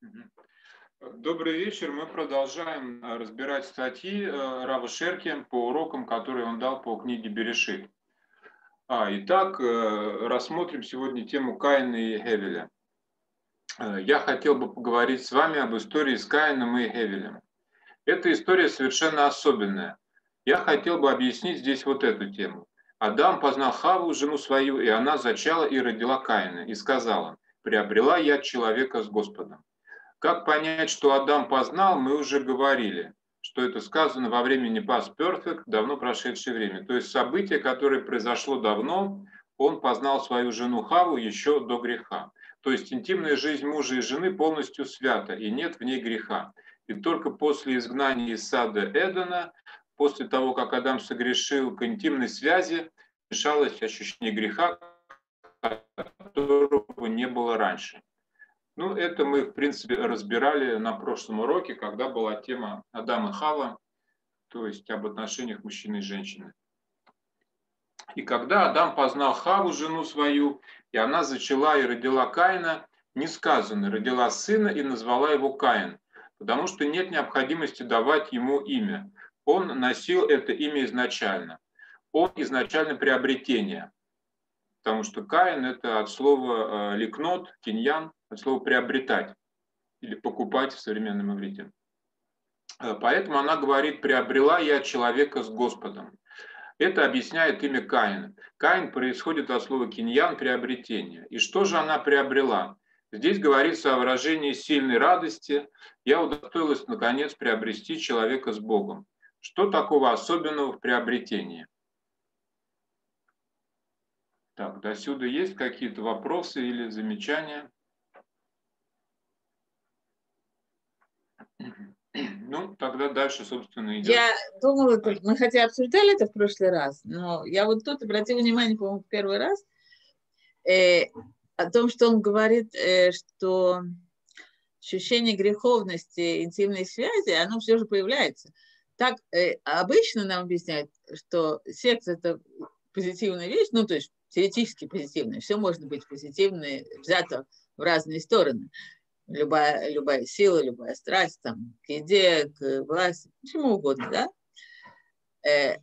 Мгм. Добрый вечер. Мы продолжаем разбирать статьи Рава Шерки по урокам, которые он дал по книге Берешит. Итак, рассмотрим сегодня тему Каина и Хевеля. Я хотел бы поговорить с вами об истории с Каином и Хевелем. Эта история совершенно особенная. Я хотел бы объяснить здесь вот эту тему. Адам познал Хаву, жену свою, и она зачала и родила Каина, и сказала: «Приобрела я человека с Господом». Как понять, что Адам познал, мы уже говорили, что это сказано во времени past perfect, давно прошедшее время. То есть событие, которое произошло давно, он познал свою жену Хаву еще до греха. То есть интимная жизнь мужа и жены полностью свята, и нет в ней греха. И только после изгнания из сада Эдена, после того, как Адам согрешил, к интимной связи мешалось ощущение греха, которого не было раньше. Ну, это мы, в принципе, разбирали на прошлом уроке, когда была тема Адам и Хава, то есть об отношениях мужчины и женщины. И когда Адам познал Хаву, жену свою, и она зачала и родила Каина, не сказано, родила сына и назвала его Каин, потому что нет необходимости давать ему имя. Он носил это имя изначально. Он изначально приобретение, потому что Каин – это от слова ликнот, киньян, от слова приобретать или покупать в современном иврите. Поэтому она говорит: «Приобрела я человека с Господом». Это объясняет имя Каина. Каин происходит от слова киньян, приобретение. И что же она приобрела? Здесь говорится о выражении сильной радости. Я удостоилась, наконец, приобрести человека с Богом. Что такого особенного в приобретении? Так, до сюда есть какие-то вопросы или замечания? Ну, тогда дальше, собственно, идет. Я думала, мы хотя обсуждали это в прошлый раз, но я вот тут обратила внимание, по-моему, в первый раз, о том, что он говорит, что ощущение греховности, интимной связи, оно все же появляется. Так обычно нам объясняют, что секс – это позитивная вещь, ну, то есть теоретически позитивная, все может быть позитивное, взято в разные стороны. Любая сила, любая страсть, там, к еде, к власти, чему угодно, да?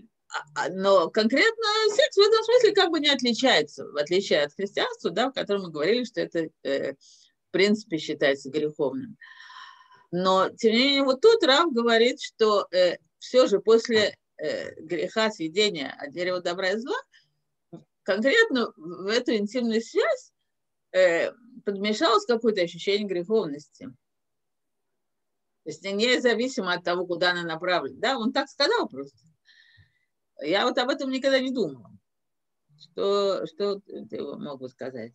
Но конкретно секс в этом смысле как бы не отличается, в отличие от христианства, да, в котором мы говорили, что это, в принципе, считается греховным. Но, тем не менее, вот тут Рав говорит, что все же после греха съедения от дерева добра и зла, конкретно в эту интимную связь подмешалось какое-то ощущение греховности. То есть независимо от того, куда она направлена. Да, он так сказал просто. Я вот об этом никогда не думала. Что ты могу сказать?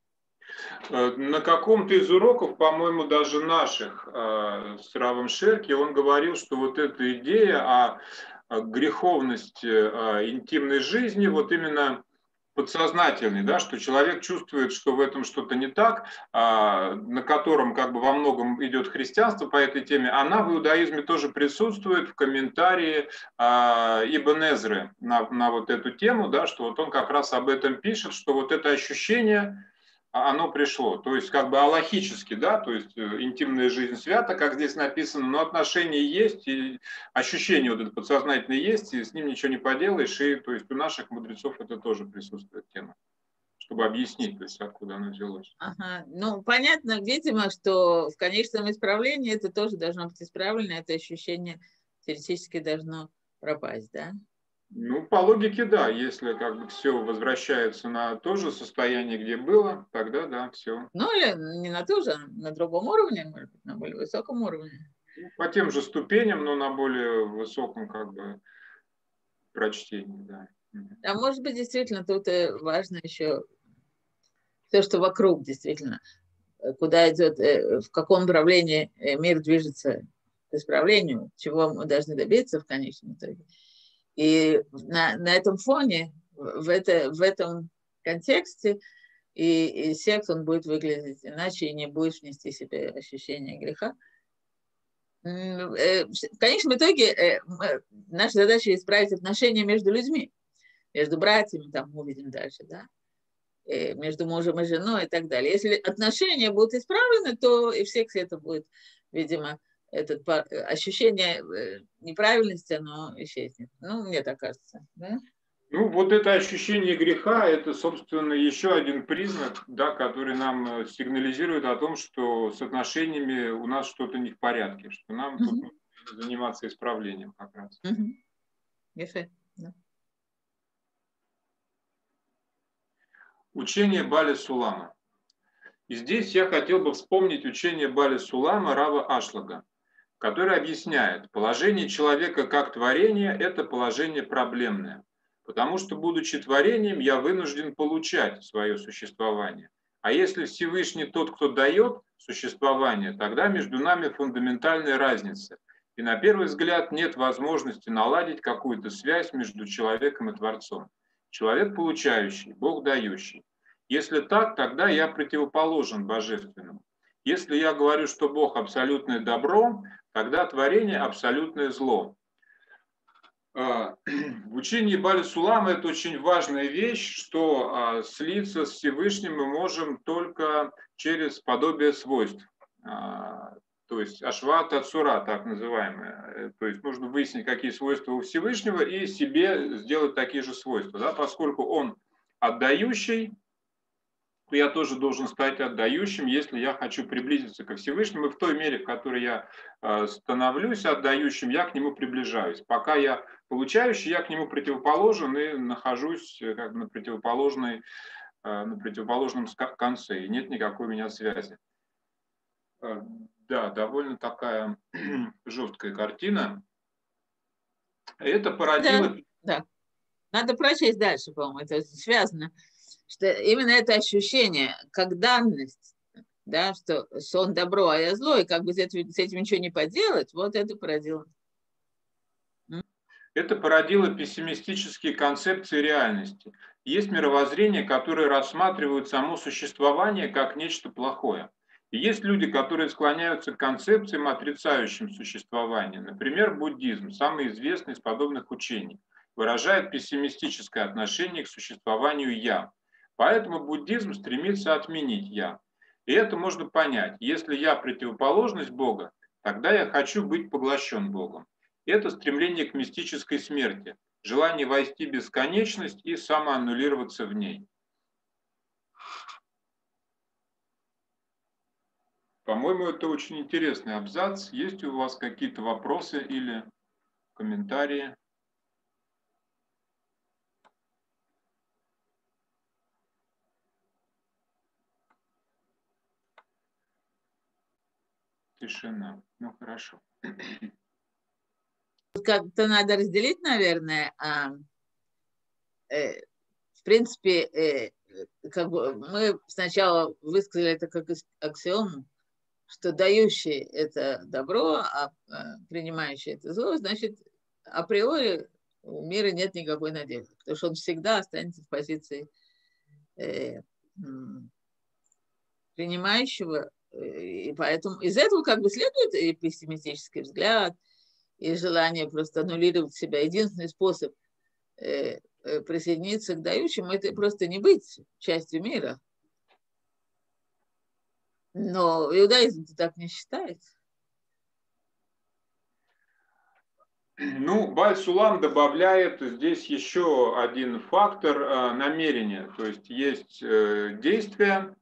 На каком-то из уроков, по-моему, даже наших, с Равом Шерки, он говорил, что вот эта идея о греховности интимной жизни, вот именно подсознательный, да, что человек чувствует, что в этом что-то не так, на котором как бы во многом идет христианство по этой теме, она в иудаизме тоже присутствует в комментарии Ибн Эзры на вот эту тему, да, что вот он как раз об этом пишет, что вот это ощущение, оно пришло. То есть как бы алахически, да, то есть интимная жизнь свята, как здесь написано, но отношения есть, и ощущение вот это подсознательное есть, и с ним ничего не поделаешь, и то есть у наших мудрецов это тоже присутствует тема, чтобы объяснить, то есть откуда оно взялось. Ага. Ну, понятно, видимо, что в конечном исправлении это тоже должно быть исправлено, это ощущение теоретически должно пропасть, да? Ну, по логике, да. Если как бы все возвращается на то же состояние, где было, тогда да, все. Ну, или не на ту же, на другом уровне, может быть, на более высоком уровне. По тем же ступеням, но на более высоком как бы прочтении, да. А может быть, действительно, тут важно еще все, что вокруг, действительно, куда идет, в каком направлении мир движется к исправлению, чего мы должны добиться в конечном итоге. И на этом фоне, в этом контексте, и секс, он будет выглядеть иначе, и не будет внести в себе ощущение греха. В конечном итоге наша задача исправить отношения между людьми, между братьями, там мы увидим дальше, да. между мужем и женой и так далее. Если отношения будут исправлены, то и в сексе это будет, видимо, это ощущение неправильности, оно исчезнет. Ну, мне так кажется. Да? Ну, вот это ощущение греха, это, собственно, еще один признак, да, который нам сигнализирует о том, что с отношениями у нас что-то не в порядке, что нам тут нужно заниматься исправлением как раз. Да. Учение Бали Сулама. И здесь я хотел бы вспомнить учение Бали Сулама Рава Ашлага, который объясняет, положение человека как творения – это положение проблемное, потому что, будучи творением, я вынужден получать свое существование. А если Всевышний тот, кто дает существование, тогда между нами фундаментальная разница. И на первый взгляд нет возможности наладить какую-то связь между человеком и Творцом. Человек получающий, Бог дающий. Если так, тогда я противоположен божественному. Если я говорю, что Бог абсолютное добро, тогда творение абсолютное зло. В учении Бали Сулама это очень важная вещь, что слиться с Всевышним мы можем только через подобие свойств. То есть ашват ацура, так называемое. То есть нужно выяснить, какие свойства у Всевышнего и себе сделать такие же свойства. Да? Поскольку он отдающий, то я тоже должен стать отдающим, если я хочу приблизиться ко Всевышнему. И в той мере, в которой я становлюсь отдающим, я к нему приближаюсь. Пока я получающий, я к нему противоположен и нахожусь как бы на противоположном конце. И нет никакой у меня связи. Да, довольно такая жесткая картина. Это породило... Да. Надо прочесть дальше, по-моему, это связано. Что именно это ощущение, как данность, да, что он добро, а я зло, и как бы с этим ничего не поделать, вот это породило. Это породило пессимистические концепции реальности. Есть мировоззрение, которое рассматривает само существование как нечто плохое. И есть люди, которые склоняются к концепциям, отрицающим существование. Например, буддизм, самый известный из подобных учений, выражает пессимистическое отношение к существованию «я». Поэтому буддизм стремится отменить «я». И это можно понять. Если я противоположность Бога, тогда я хочу быть поглощен Богом. Это стремление к мистической смерти, желание войти в бесконечность и самоаннулироваться в ней. По-моему, это очень интересный абзац. Есть у вас какие-то вопросы или комментарии? Тишина. Ну, хорошо. Как-то надо разделить, наверное. В принципе, как бы мы сначала высказали это как аксиому, что дающий – это добро, а принимающий – это зло, значит, априори у мира нет никакой надежды, потому что он всегда останется в позиции принимающего, и поэтому из этого как бы следует и пессимистический взгляд, и желание просто аннулировать себя. Единственный способ присоединиться к дающему – это просто не быть частью мира. Но иудаизм так не считает. Ну, Баль Сулам добавляет здесь еще один фактор намерения. То есть есть действия,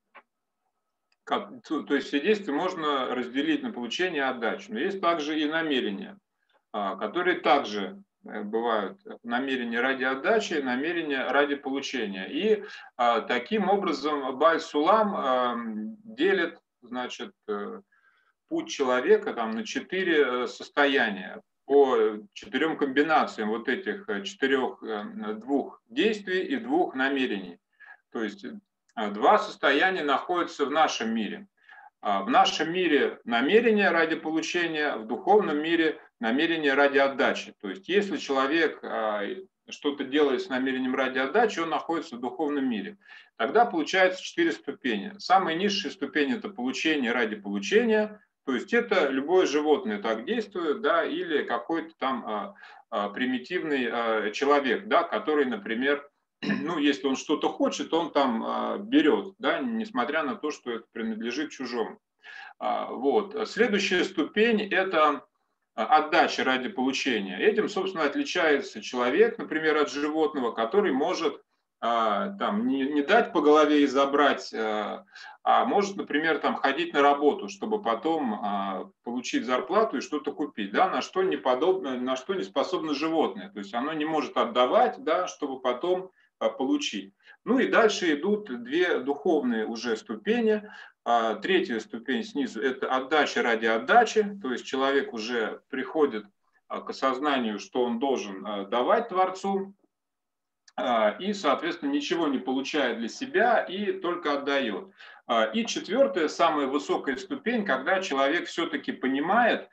то есть все действия можно разделить на получение и отдачу. Но есть также и намерения, которые также бывают намерения ради отдачи, намерения ради получения. И таким образом Баль Сулам делит, значит, путь человека там, на 4 состояния по 4 комбинациям вот этих 2 действий и 2 намерений. То есть 2 состояния находятся в нашем мире. В нашем мире намерение ради получения, в духовном мире намерение ради отдачи. То есть если человек что-то делает с намерением ради отдачи, он находится в духовном мире. Тогда получается 4 ступени. Самая низшая ступень – это получение ради получения. То есть это любое животное так действует, да, или какой-то там примитивный человек, да, который, например, ну, если он что-то хочет, он там берет, да, несмотря на то, что это принадлежит чужому. Вот. Следующая ступень – это отдача ради получения. Этим, собственно, отличается человек, например, от животного, который может там, не дать по голове и забрать, а может, например, там, ходить на работу, чтобы потом получить зарплату и что-то купить, да, на что не подобно, на что не способно животное. То есть оно не может отдавать, да, чтобы потом получить. Ну и дальше идут две духовные уже ступени. Третья ступень снизу – это отдача ради отдачи, то есть человек уже приходит к осознанию, что он должен давать Творцу, и, соответственно, ничего не получает для себя и только отдает. И четвертая, самая высокая ступень, когда человек все-таки понимает,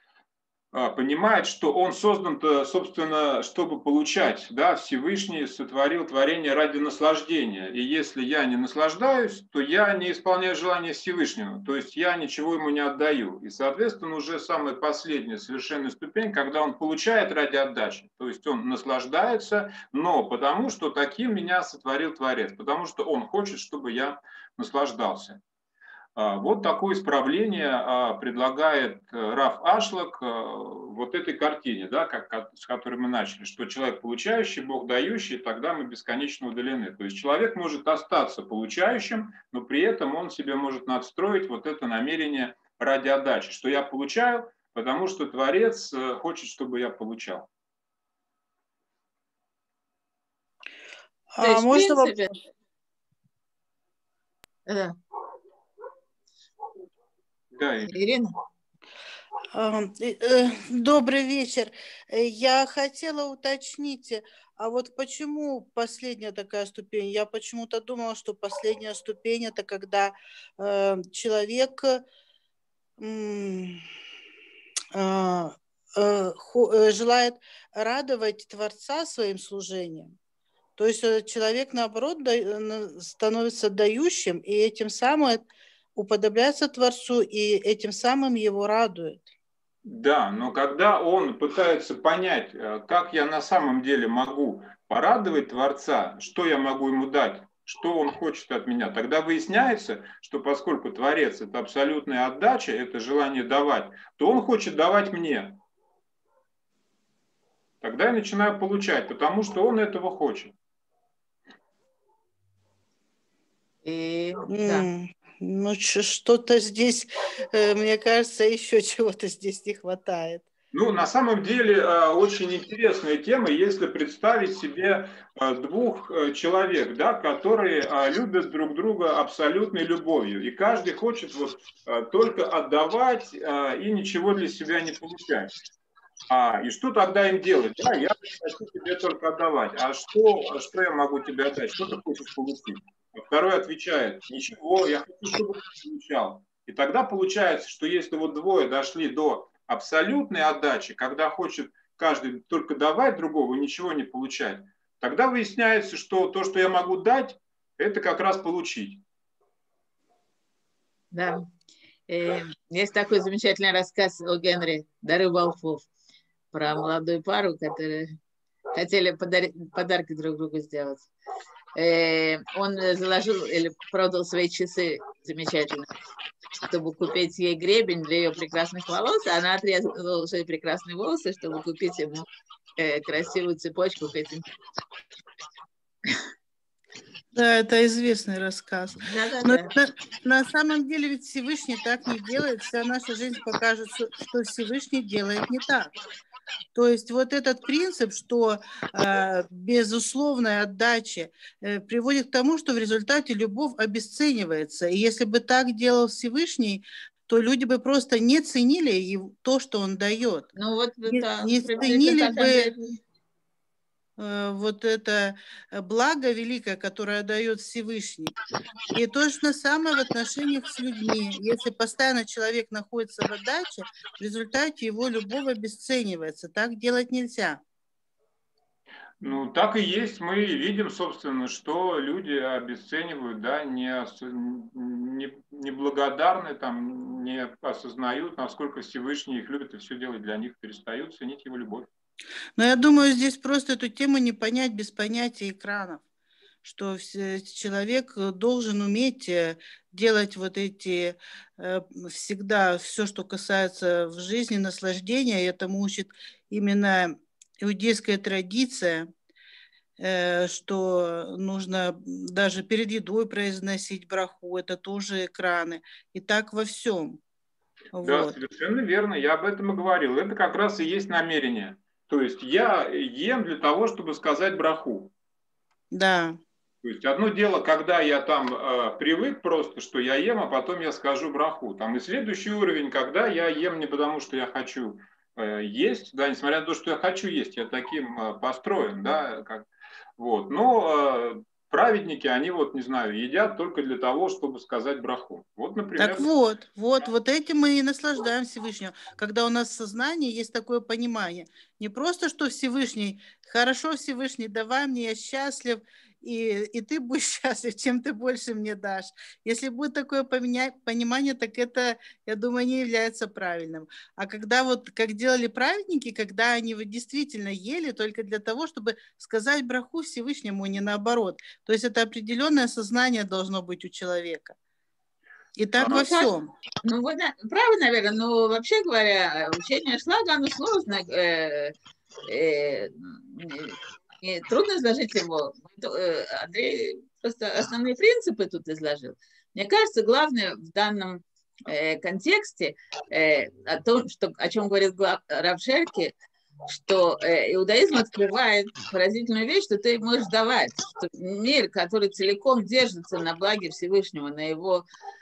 что он создан-то, собственно, чтобы получать. Да? Всевышний сотворил творение ради наслаждения. И если я не наслаждаюсь, то я не исполняю желания Всевышнего. То есть я ничего ему не отдаю. И, соответственно, уже самая последняя совершенная ступень, когда он получает ради отдачи. То есть он наслаждается, но потому что таким меня сотворил Творец. Потому что он хочет, чтобы я наслаждался. Вот такое исправление предлагает Рав Ашлак вот этой картине, да, с которой мы начали, что человек получающий, Бог дающий, тогда мы бесконечно удалены. То есть человек может остаться получающим, но при этом он себе может надстроить вот это намерение ради отдачи, что я получаю, потому что Творец хочет, чтобы я получал. То есть, в принципе, Да, Ирина. Добрый вечер. Я хотела уточнить, а вот почему последняя такая ступень? Я почему-то думала, что последняя ступень – это когда человек желает радовать Творца своим служением. То есть человек, наоборот, становится дающим, и этим самым уподобляется Творцу, и этим самым его радует. Да, но когда он пытается понять, как я на самом деле могу порадовать Творца, что я могу ему дать, что он хочет от меня, тогда выясняется, что поскольку Творец – это абсолютная отдача, это желание давать, то он хочет давать мне. Тогда я начинаю получать, потому что он этого хочет. Да. Ну, что-то здесь, мне кажется, еще чего-то здесь не хватает. Ну, на самом деле, очень интересная тема, если представить себе двух человек, да, которые любят друг друга абсолютной любовью, и каждый хочет вот только отдавать и ничего для себя не получать. И что тогда им делать? Да, я хочу тебе только отдавать. А что я могу тебе отдать? Что ты хочешь получить? А второй отвечает: ничего, я хочу, чтобы ты получал. И тогда получается, что если вот двое дошли до абсолютной отдачи, когда хочет каждый только давать другого, ничего не получать, тогда выясняется, что то, что я могу дать, это как раз получить. Да. Есть такой замечательный рассказ о Генри «Дары волхвов» про молодую пару, которые хотели подарки друг другу сделать. Он заложил или продал свои часы замечательно, чтобы купить ей гребень для ее прекрасных волос, а она отрезала свои прекрасные волосы, чтобы купить ему красивую цепочку к этим. Да, это известный рассказ. Да. Но на самом деле ведь Всевышний так не делает. Вся наша жизнь покажет, что Всевышний делает не так. То есть вот этот принцип, что безусловная отдача приводит к тому, что в результате любовь обесценивается. И если бы так делал Всевышний, то люди бы просто не ценили то, что он дает. Ну вот не ценили бы вот это благо великое, которое дает Всевышний. И то же самое в отношениях с людьми. Если постоянно человек находится в отдаче, в результате его любовь обесценивается. Так делать нельзя. Ну, так и есть. Мы видим, собственно, что люди обесценивают, да, не благодарны, там, не осознают, насколько Всевышний их любит и все делает для них, перестают ценить его любовь. Но я думаю, здесь просто эту тему не понять без понятия экранов. что человек должен уметь делать вот эти всегда все, что касается в жизни наслаждения. И этому учит именно иудейская традиция, что нужно даже перед едой произносить браху, это тоже экраны. И так во всем. Да, Вот. совершенно верно, я об этом и говорил. Это как раз и есть намерение. То есть я ем для того, чтобы сказать браху. Да. То есть одно дело, когда я там привык просто, что я ем, а потом я скажу браху. Там и следующий уровень, когда я ем не потому, что я хочу есть, да, несмотря на то, что я хочу есть, я таким построен, да, как, вот. Но праведники, они вот, не знаю, едят только для того, чтобы сказать браху. Вот, например. Так вот этим мы и наслаждаем Всевышнего, когда у нас в сознании есть такое понимание. Не просто, что Всевышний, хорошо, Всевышний, давай мне, я счастлив, и ты будешь счастлив, чем ты больше мне дашь. Если будет такое понимание, так это, я думаю, не является правильным. А когда вот, как делали праведники, когда они вот действительно ели только для того, чтобы сказать браху Всевышнему, не наоборот. То есть это определенное сознание должно быть у человека. И так во всем. Ну, вы правы, наверное, но вообще говоря, учение шлага, оно сложно. Трудно изложить его. Андрей просто основные принципы тут изложил. Мне кажется, главное в данном контексте о чем говорит Рав Шерки, что иудаизм открывает поразительную вещь, что ты можешь давать, что мир, который целиком держится на благе Всевышнего, на его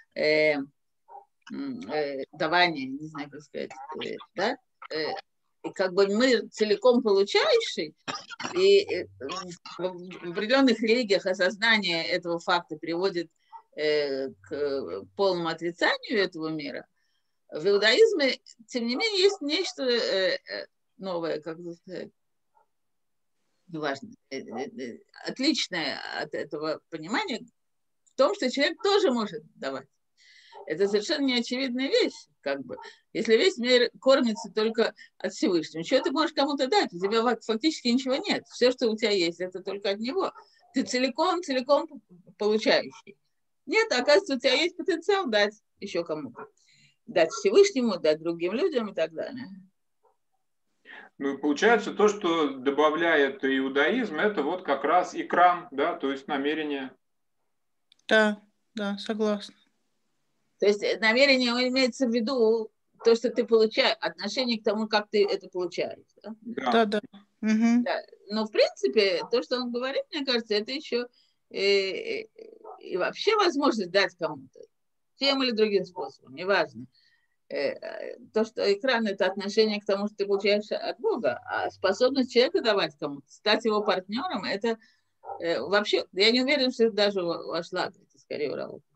давание, не знаю, как сказать, да, и как бы мы целиком получающий, и в определенных религиях осознание этого факта приводит к полному отрицанию этого мира. В иудаизме, тем не менее, есть нечто новое, как бы сказать, неважно, отличное от этого понимания в том, что человек тоже может давать. Это совершенно неочевидная вещь, как бы. Если весь мир кормится только от Всевышнего, что ты можешь кому-то дать? У тебя фактически ничего нет. Все, что у тебя есть, это только от него. Ты целиком получающий. Нет, оказывается, у тебя есть потенциал дать еще кому-то. Дать Всевышнему, дать другим людям и так далее. Ну, получается, то, что добавляет иудаизм, это вот как раз экран, да, то есть намерение. Да, согласна. То есть намерение имеется в виду то, что ты получаешь, отношение к тому, как ты это получаешь. Да? Да. Угу. Да. Но в принципе, то, что он говорит, мне кажется, это еще и вообще возможность дать кому-то тем или другим способом, неважно. То, что экран – это отношение к тому, что ты получаешь от Бога, а способность человека давать кому-то, стать его партнером, это вообще, я не уверена, что это даже вошла, это скорее в работу.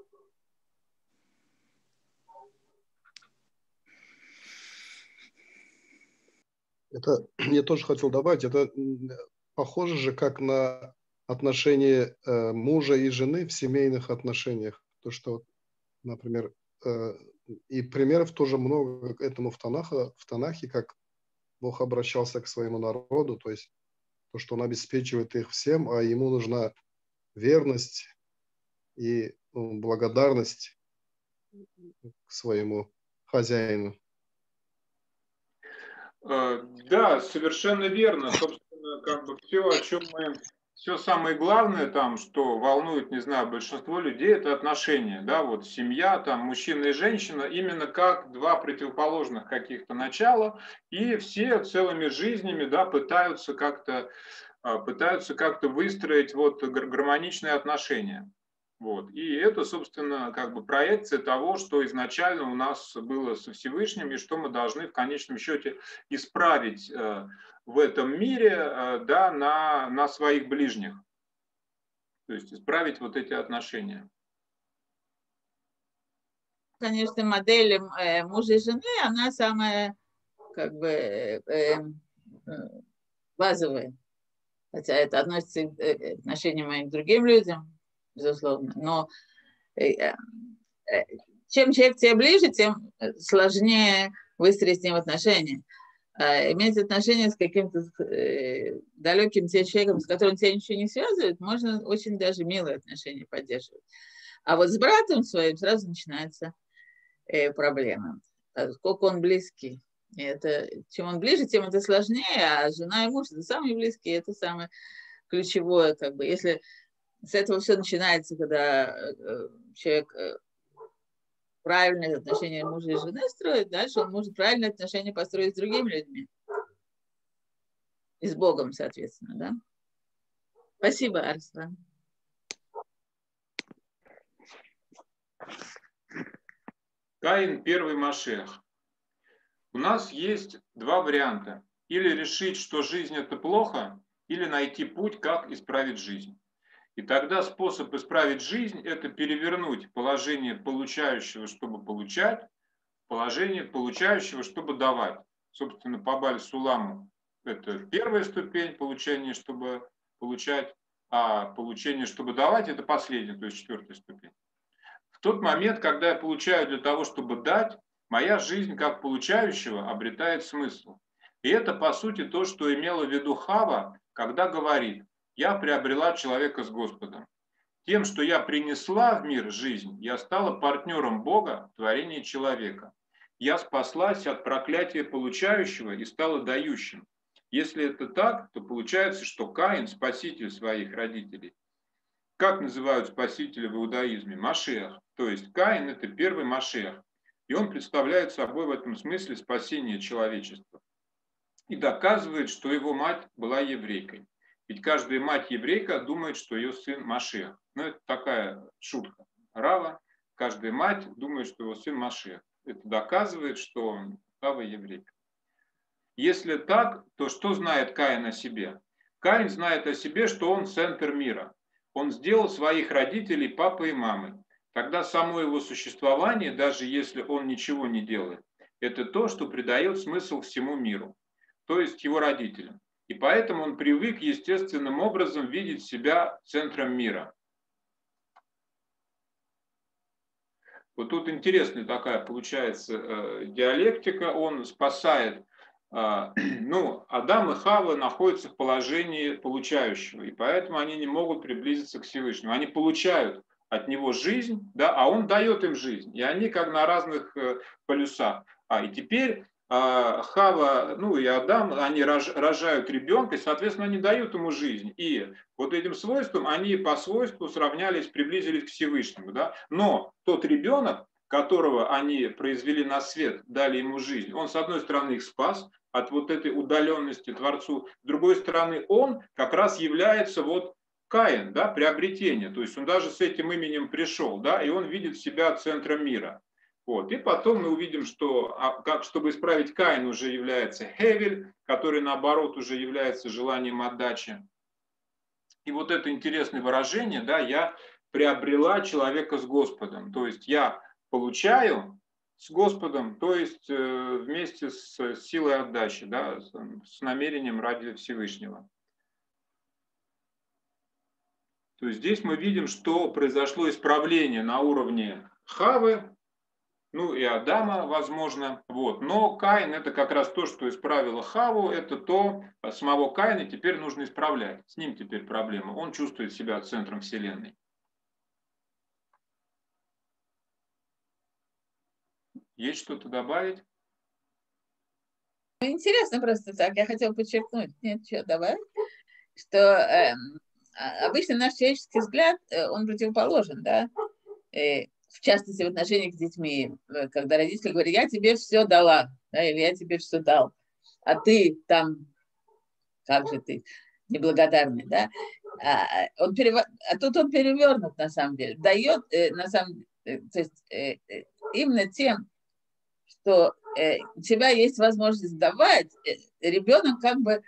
Это я тоже хотел добавить, это похоже же как на отношения мужа и жены в семейных отношениях. То, что, например, и примеров тоже много этому в Танахе, как Бог обращался к своему народу, то есть то, что он обеспечивает их всем, а ему нужна верность и благодарность к своему хозяину. Да, совершенно верно. Собственно, как бы все самое главное там, что волнует, не знаю, большинство людей, это отношения, да, вот семья, там, мужчина и женщина, именно как два противоположных каких-то начала, и все целыми жизнями, да, пытаются как-то выстроить вот гармоничные отношения. Вот. И это, собственно, как бы проекция того, что изначально у нас было со Всевышним, и что мы должны в конечном счете исправить в этом мире, да, на своих ближних. То есть исправить вот эти отношения. Конечно, модель мужа и жены, она самая как бы базовая. Хотя это относится к отношениям моим к другим людям, безусловно. Но чем человек тебе ближе, тем сложнее выстроить с ним отношения. А иметь отношения с каким-то далеким тебе человеком, с которым тебя ничего не связывает, можно очень даже милые отношения поддерживать. А вот с братом своим сразу начинается проблема. Сколько он близкий. И это, чем он ближе, тем это сложнее, а жена и муж – это самые близкие, это самое ключевое. Как бы. Если с этого все начинается, когда человек правильные отношения мужа и жены строит, дальше он может правильные отношения построить с другими людьми. И с Богом, соответственно, да? Спасибо, Арслан. Каин – первый Машиах. У нас есть два варианта. Или решить, что жизнь – это плохо, или найти путь, как исправить жизнь. И тогда способ исправить жизнь – это перевернуть положение получающего, чтобы получать, положение получающего, чтобы давать. Собственно, по Баль-Суламу это первая ступень получения, чтобы получать, а получение, чтобы давать – это последняя, то есть четвертая ступень. В тот момент, когда я получаю для того, чтобы дать, моя жизнь как получающего обретает смысл. И это, по сути, то, что имела в виду Хава, когда говорит: «Я приобрела человека с Господом». Тем, что я принесла в мир жизнь, я стала партнером Бога в творении человека. Я спаслась от проклятия получающего и стала дающим. Если это так, то получается, что Каин – спаситель своих родителей. Как называют спасителя в иудаизме? Машиах. То есть Каин – это первый Машиах. И он представляет собой в этом смысле спасение человечества. И доказывает, что его мать была еврейкой. Ведь каждая мать еврейка думает, что ее сын Машиах. Ну, это такая шутка. Рава, каждая мать думает, что его сын Машиах. Это доказывает, что Рава еврейка. Если так, то что знает Каин о себе? Каин знает о себе, что он центр мира. Он сделал своих родителей папой и мамой. Тогда само его существование, даже если он ничего не делает, это то, что придает смысл всему миру, то есть его родителям. И поэтому он привык естественным образом видеть себя центром мира. Вот тут интересная такая получается диалектика. Он спасает, Адам и Хава находятся в положении получающего, и поэтому они не могут приблизиться к Всевышнему. Они получают от него жизнь, да, а он дает им жизнь. И они как на разных полюсах. И теперь Хава, и Адам, они рожают ребенка, и, соответственно, они дают ему жизнь. И вот этим свойством они по свойству сравнялись, приблизились к Всевышнему. Да? Но тот ребенок, которого они произвели на свет, дали ему жизнь, он, с одной стороны, их спас от вот этой удаленности Творцу, с другой стороны, он как раз является Каин, да, приобретение. То есть он даже с этим именем пришел, да, и он видит себя центром мира. И потом мы увидим, что чтобы исправить Каин, уже является Хевель, который, наоборот, уже является желанием отдачи. И вот это интересное выражение, да, я приобрела человека с Господом. То есть я получаю с Господом, то есть вместе с силой отдачи, да, с намерением ради Всевышнего. То есть здесь мы видим, что произошло исправление на уровне Хавы, и Адама, возможно. Но Каин – это как раз то, что исправило Хаву, это то, самого Каина теперь нужно исправлять. С ним теперь проблема. Он чувствует себя центром Вселенной. Есть что-то добавить? Интересно просто так. Я хотела подчеркнуть, нет, что добавить, что обычно наш человеческий взгляд, он противоположен, да, в частности, в отношениях с детьми, когда родители говорят: я тебе все дала, да, или я тебе все дал, а ты там, как же ты, неблагодарный, да, тут он перевернут, на самом деле, дает, то есть именно тем, что у тебя есть возможность давать, ребенок как бы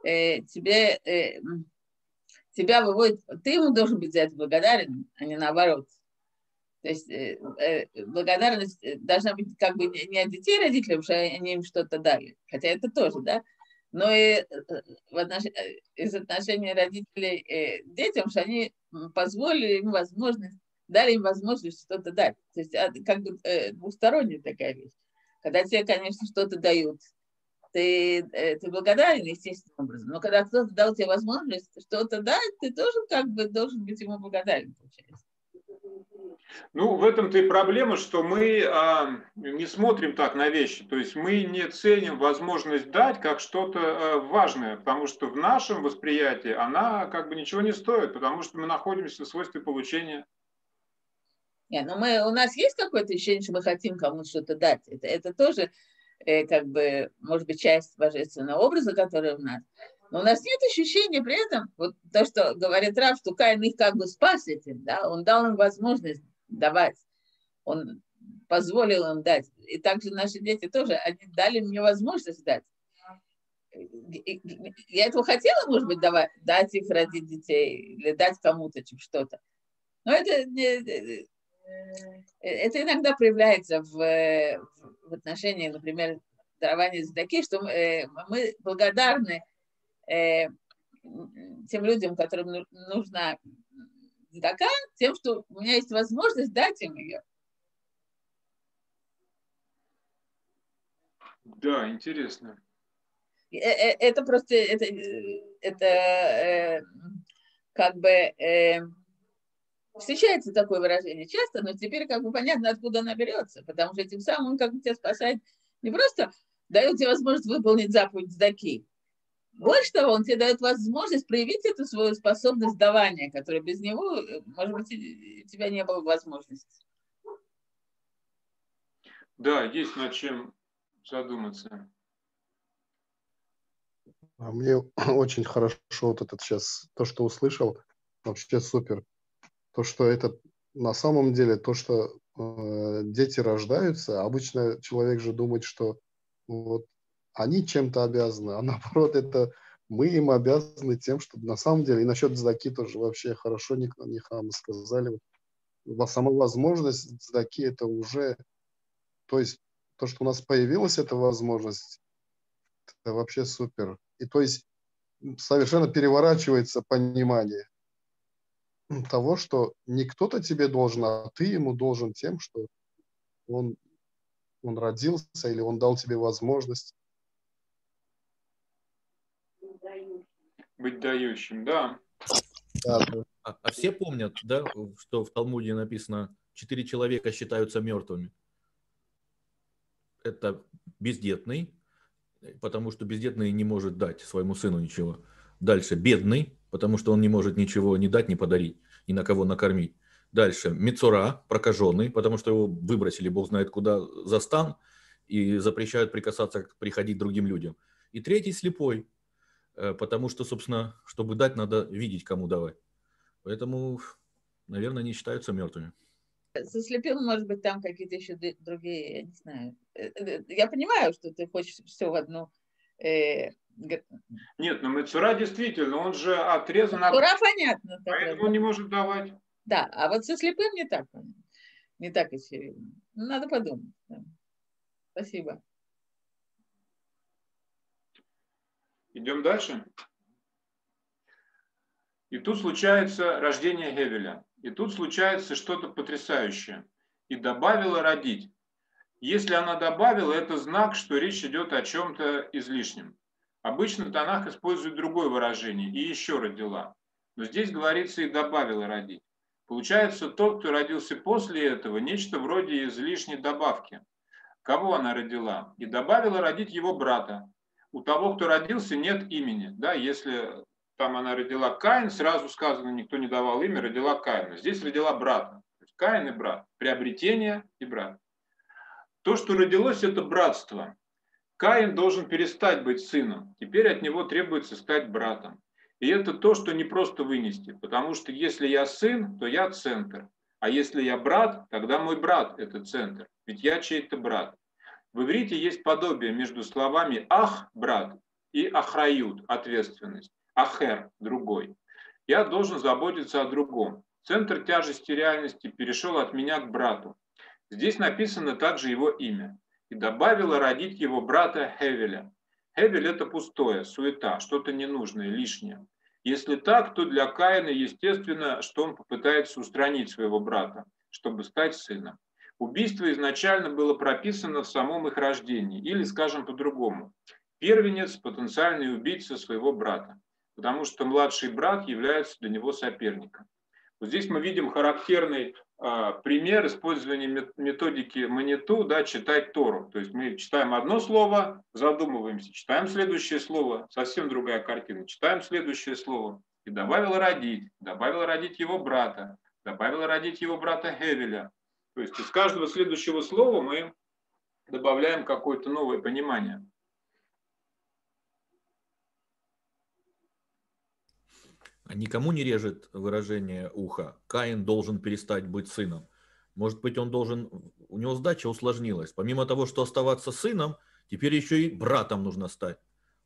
тебя выводит, ты ему должен быть за это благодарен, а не наоборот. То есть благодарность должна быть как бы не от детей родителям, что они им что-то дали, хотя это тоже, да, но и из отношения родителей к детям, что они позволили им возможность, дали им возможность что-то дать. То есть как бы двусторонняя такая вещь. Когда тебе, конечно, что-то дают, ты благодарен естественным образом. Но когда кто-то дал тебе возможность что-то дать, ты тоже как бы должен быть ему благодарен, получается. Ну, в этом-то и проблема, что мы не смотрим так на вещи. То есть мы не ценим возможность дать как что-то важное, потому что в нашем восприятии она как бы ничего не стоит, потому что мы находимся в свойстве получения. Нет, но у нас есть какое-то ощущение, что мы хотим кому-то что-то дать. Это тоже как бы, может быть, часть божественного образа, который у нас. Но у нас нет ощущения при этом, вот то, что говорит Рав, что Каин их как бы спас этим, да, он дал им возможность давать, он позволил им дать. И также наши дети тоже, они дали мне возможность дать. Я этого хотела, может быть, дать их ради детей или дать кому-то что-то. Но это иногда проявляется в отношении, например, дарования задаки, что мы благодарны тем людям, которым нужна задака, тем, что у меня есть возможность дать им ее. Да, интересно. Это просто, как бы встречается такое выражение часто, но теперь как бы понятно, откуда оно берется, потому что этим самым он как бы тебя спасает, не просто дает тебе возможность выполнить заповедь задаки. Больше того, он тебе дает возможность проявить эту свою способность давания, которая без него, может быть, у тебя не было возможности. Да, есть над чем задуматься. Мне очень хорошо вот этот сейчас, то, что услышал, вообще супер. То, что это на самом деле, то, что дети рождаются, обычно человек же думает, что вот они чем-то обязаны, а наоборот, это мы им обязаны тем, что на самом деле, и насчет цдаки тоже вообще хорошо Нихама сказали. Сама возможность цдаки это уже, то есть то, что у нас появилась эта возможность, это вообще супер. И то есть совершенно переворачивается понимание того, что не кто-то тебе должен, а ты ему должен тем, что он родился или он дал тебе возможность. Быть дающим, да. Да, да. А все помнят, да, что в Талмуде написано, 4 человека считаются мертвыми? Это бездетный, потому что бездетный не может дать своему сыну ничего. Дальше бедный, потому что он не может ничего ни дать, ни подарить, ни на кого накормить. Дальше мецура, прокаженный, потому что его выбросили, Бог знает куда, за стан и запрещают прикасаться, приходить к другим людям. И третий слепой, потому что, собственно, чтобы дать, надо видеть, кому давать. Поэтому, наверное, они считаются мертвыми. Со слепым, может быть, там какие-то еще другие, я не знаю. Я понимаю, что ты хочешь все в одну... Нет, но мецура действительно, он же отрезан от... Мецура понятно. Поэтому он не может давать. Да, а вот со слепым не так понятно. Не так очевидно. Надо подумать. Да. Спасибо. Идем дальше. И тут случается рождение Гевеля. И тут случается что-то потрясающее. И добавила родить. Если она добавила, это знак, что речь идет о чем-то излишнем. Обычно Танах использует другое выражение. И еще родила. Но здесь говорится и добавила родить. Получается, тот, кто родился после этого, нечто вроде излишней добавки. Кого она родила? И добавила родить его брата. У того, кто родился, нет имени. Да, если там она родила Каин, сразу сказано, никто не давал имя, родила Каина. Здесь родила брата. То есть Каин и брат. Приобретение и брат. То, что родилось, это братство. Каин должен перестать быть сыном. Теперь от него требуется стать братом. И это то, что не просто вынести. Потому что если я сын, то я центр. А если я брат, тогда мой брат – это центр. Ведь я чей-то брат. В иврите есть подобие между словами «ах» – брат и «ахрают» – ответственность. «Ахер» – другой. Я должен заботиться о другом. Центр тяжести реальности перешел от меня к брату. Здесь написано также его имя. И добавила родить его брата Хевеля. Хевель – это пустое, суета, что-то ненужное, лишнее. Если так, то для Каина естественно, что он попытается устранить своего брата, чтобы стать сыном. Убийство изначально было прописано в самом их рождении, или, скажем по-другому, первенец, потенциальный убийца своего брата, потому что младший брат является для него соперником. Вот здесь мы видим характерный пример использования методики Маниту, да, читать Тору. То есть мы читаем одно слово, задумываемся, читаем следующее слово, совсем другая картина, читаем следующее слово. И добавил родить его брата, добавил родить его брата Хевеля. То есть из каждого следующего слова мы добавляем какое-то новое понимание. А никому не режет выражение уха. Каин должен перестать быть сыном. Может быть, он должен... У него задача усложнилась. Помимо того, что оставаться сыном, теперь еще и братом нужно стать.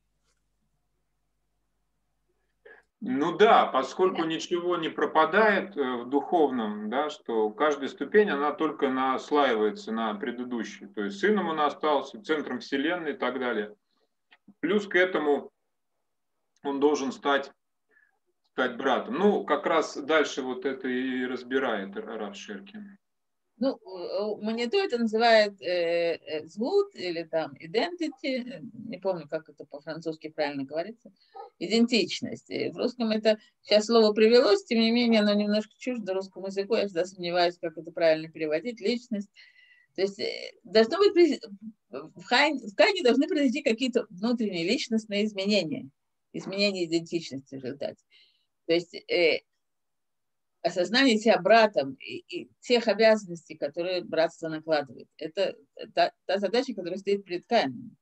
Ну да, поскольку ничего не пропадает в духовном, да, что каждая ступень, она только наслаивается на предыдущую. То есть сыном он остался, центром вселенной и так далее. Плюс к этому он должен стать братом. Ну, как раз дальше вот это и разбирает Рав Шеркин. Ну, Маниту это называют звуд или там identity, не помню, как это по-французски правильно говорится, идентичность. И в русском это, сейчас слово привелось, тем не менее, оно немножко чуждо русскому языку, я всегда сомневаюсь, как это правильно переводить, личность. То есть должно быть, в Каине должны произойти какие-то внутренние личностные изменения идентичности в результате. То есть осознание себя братом и тех обязанностей, которые братство накладывает. Это та задача, которая стоит перед Каином.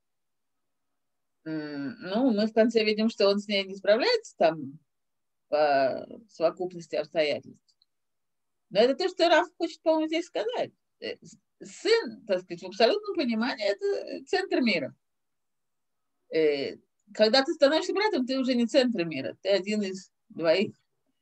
Ну, мы в конце видим, что он с ней не справляется там по совокупности обстоятельств. Но это то, что Раф хочет, по-моему, здесь сказать. Сын, так сказать, в абсолютном понимании, это центр мира. Когда ты становишься братом, ты уже не центр мира, ты один из двоих.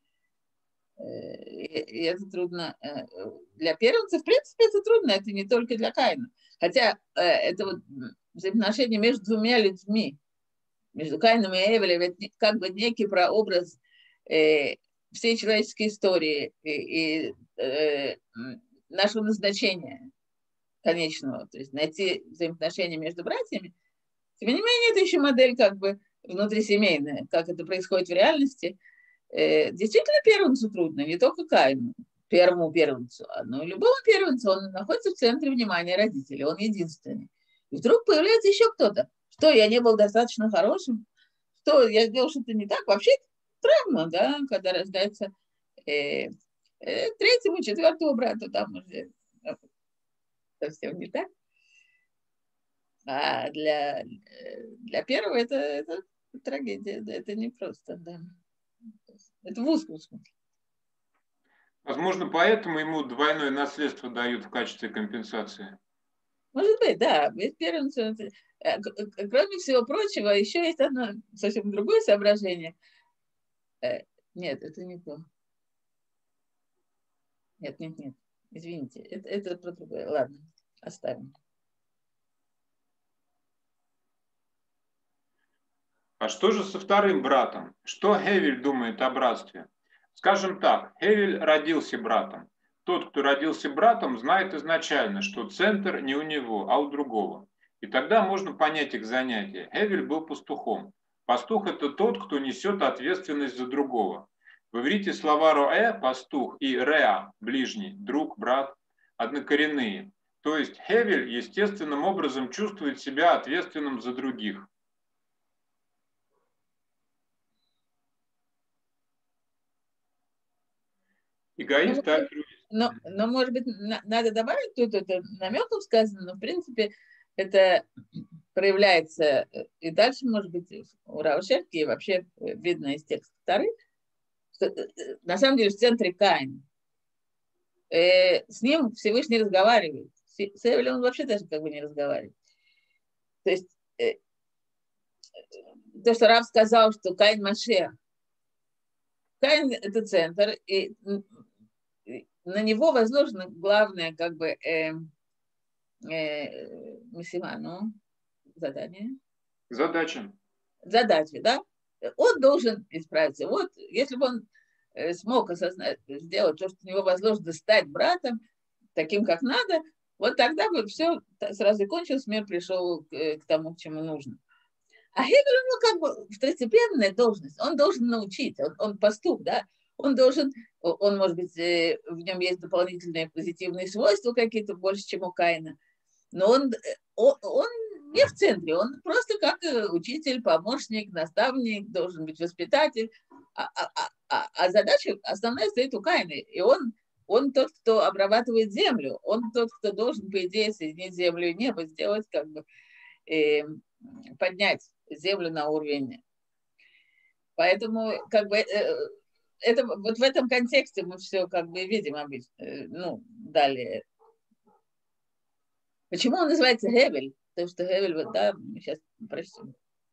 И это трудно для первенца. В принципе, это трудно, это не только для Каина. Хотя это вот взаимоотношения между двумя людьми, между Каином и Эвелем, это как бы некий прообраз всей человеческой истории и нашего назначения конечного, то есть найти взаимоотношения между братьями. Тем не менее, это еще модель как бы внутрисемейная, как это происходит в реальности. Действительно, первенцу трудно, не только Каину, первому первенцу, но любому первенцу, он находится в центре внимания родителей, он единственный. И вдруг появляется еще кто-то. Что, я не был достаточно хорошим? Что, я сделал что-то не так? Вообще травма, да, когда рождается третьему, четвертому брату, там уже совсем не так. А для первого это трагедия, да, это непросто, да. Это в узком смысле. Возможно, поэтому ему двойное наследство дают в качестве компенсации. Может быть, да. Кроме всего прочего, еще есть одно совсем другое соображение. Нет, это не то. Нет. Извините, это про другое. Ладно, оставим. А что же со вторым братом? Что Хевель думает о братстве? Скажем так, Хевель родился братом. Тот, кто родился братом, знает изначально, что центр не у него, а у другого. И тогда можно понять их занятие. Хевель был пастухом. Пастух – это тот, кто несет ответственность за другого. В иврите слова «роэ» – пастух и «реа» – ближний, друг, брат – однокоренные. То есть Хевель естественным образом чувствует себя ответственным за других. Эгоист, но, может быть, надо добавить, тут это намеком сказано, но в принципе это проявляется и дальше, может быть, у Рава Шерки, и вообще видно из текста вторых, что на самом деле в центре Каин. С ним Всевышний разговаривает. С Эвелем он вообще даже как бы не разговаривает. То есть то, что Рав сказал, что Каин Машех. Каин – это центр, и на него возложено главное как бы задание. Задача, да? Он должен исправиться. Вот если бы он смог осознать, сделать то, что у него возложено, стать братом, таким, как надо, вот тогда бы все сразу кончилось, мир пришел к тому, к чему нужно. А Хевель, ну, как бы второстепенная должность. Он должен научить, он пастух, да. Он должен, он, может быть, в нем есть дополнительные позитивные свойства какие-то больше, чем у Каина. Но он не в центре, он просто как учитель, помощник, наставник, должен быть воспитатель. А задача основная стоит у Каина. И он тот, кто обрабатывает землю. Он тот, кто должен, по идее, соединить землю и небо, сделать, как бы, поднять землю на уровень. Поэтому, как бы, это, вот в этом контексте мы все, как бы, видим обычно. Ну, далее. Почему он называется Хевель? Потому что Хевель, вот, да, мы сейчас прочтем.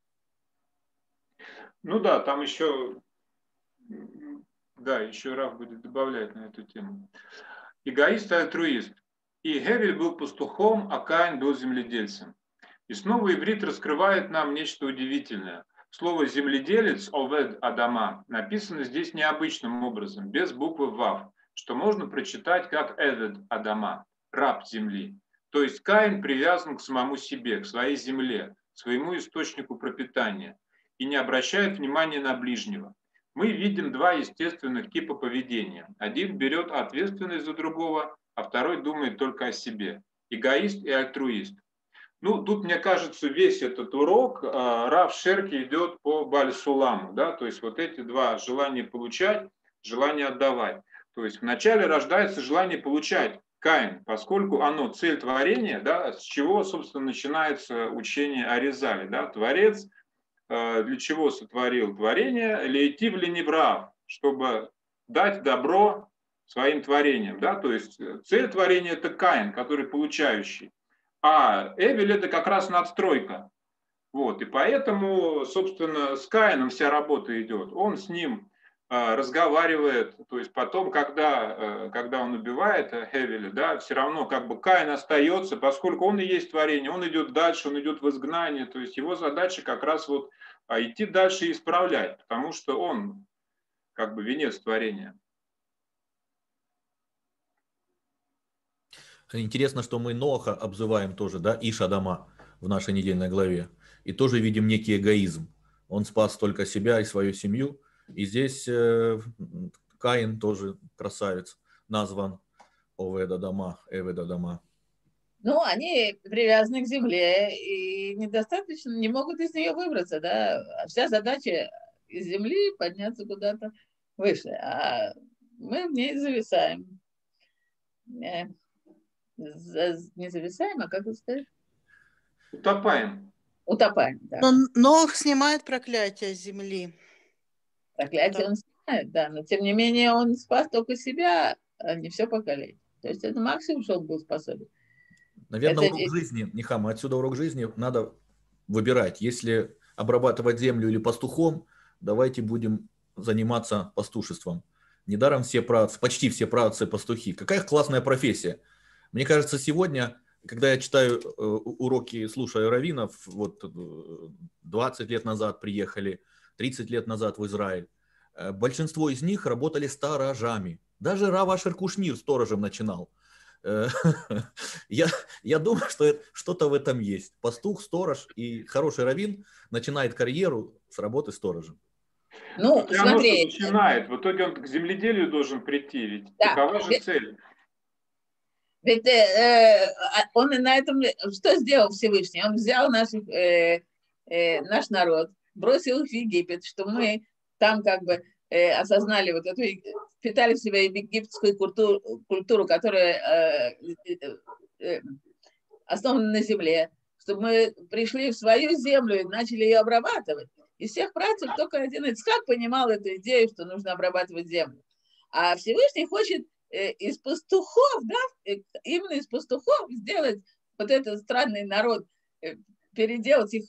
Ну да, там еще, да, еще Рав будет добавлять на эту тему. Эгоист и альтруист. И Хевель был пастухом, а Каин был земледельцем. И снова иврит раскрывает нам нечто удивительное. Слово «земледелец» «овед адама» написано здесь необычным образом, без буквы «вав», что можно прочитать как «эвед адама» – «раб земли». То есть Каин привязан к самому себе, к своей земле, к своему источнику пропитания и не обращает внимания на ближнего. Мы видим два естественных типа поведения. Один берет ответственность за другого, а второй думает только о себе. Эгоист и альтруист. Ну, тут, мне кажется, весь этот урок Рав Шерки идет по Баль-Суламу, да, то есть вот эти два: желание получать, желание отдавать. То есть вначале рождается желание получать, Каин, поскольку оно цель творения, да, с чего, собственно, начинается учение Аризали, да, Творец для чего сотворил творение, лейтив леневрав, чтобы дать добро своим творениям, да, то есть цель творения это Каин, который получающий. А Эвель это как раз надстройка. Вот. И поэтому, собственно, с Каином вся работа идет. Он с ним разговаривает. То есть потом, когда он убивает Эвеля, да, все равно как бы Каин остается, поскольку он и есть творение, он идет дальше, он идет в изгнание. То есть его задача как раз вот идти дальше и исправлять, потому что он как бы венец творения. Интересно, что мы Ноаха обзываем тоже, да, Иш-Адама в нашей недельной главе. И тоже видим некий эгоизм. Он спас только себя и свою семью. И здесь Каин тоже красавец, назван Овед-Адама, Эвед-Адама. Ну, они привязаны к земле и недостаточно, не могут из нее выбраться, да. Вся задача из земли подняться куда-то выше, а мы в ней зависаем. Не зависаем, а как это сказать? Утопаем. Утопаем, да. Но снимает проклятие с земли. Проклятие он снимает, да, но тем не менее он спас только себя, а не все поколение. То есть это максимум, что он был способен. Наверное, урок жизни, Нихама, отсюда урок жизни надо выбирать. Если обрабатывать землю или пастухом, давайте будем заниматься пастушеством. Недаром все праотцы, почти все праотцы пастухи. Какая классная профессия. Мне кажется, сегодня, когда я читаю уроки, слушаю раввинов, вот 20 лет назад приехали, 30 лет назад в Израиль, большинство из них работали сторожами. Даже Рав Ашер Кушнир сторожем начинал. Я думаю, что что-то в этом есть. Пастух, сторож и хороший раввин начинает карьеру с работы сторожем. Ну, смотри. Начинает. В итоге он к земледелию должен прийти. Ведь да, такова же цель. Ведь он и на этом... Что сделал Всевышний? Он взял наш народ, бросил их в Египет, что мы там как бы осознали вот эту... Впитали в себя египетскую культуру, которая основана на земле, чтобы мы пришли в свою землю и начали ее обрабатывать. Из всех братьев только один Ицхак понимал эту идею, что нужно обрабатывать землю. А Всевышний хочет из пастухов, да, именно из пастухов сделать вот этот странный народ, переделать их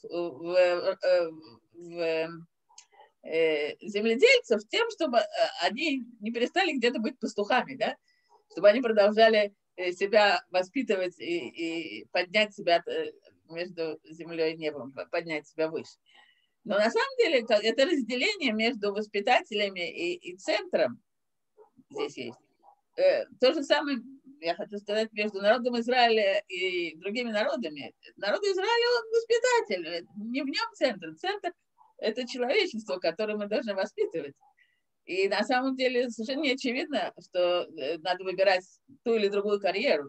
в земледельцев тем, чтобы они не перестали где-то быть пастухами, да, чтобы они продолжали себя воспитывать и поднять себя между землей и небом, поднять себя выше. Но на самом деле это разделение между воспитателями и центром здесь есть. То же самое я хочу сказать, между народом Израиля и другими народами. Народ Израиля, он воспитатель, не в нем центр. Центр – это человечество, которое мы должны воспитывать. И на самом деле совершенно не очевидно, что надо выбирать ту или другую карьеру.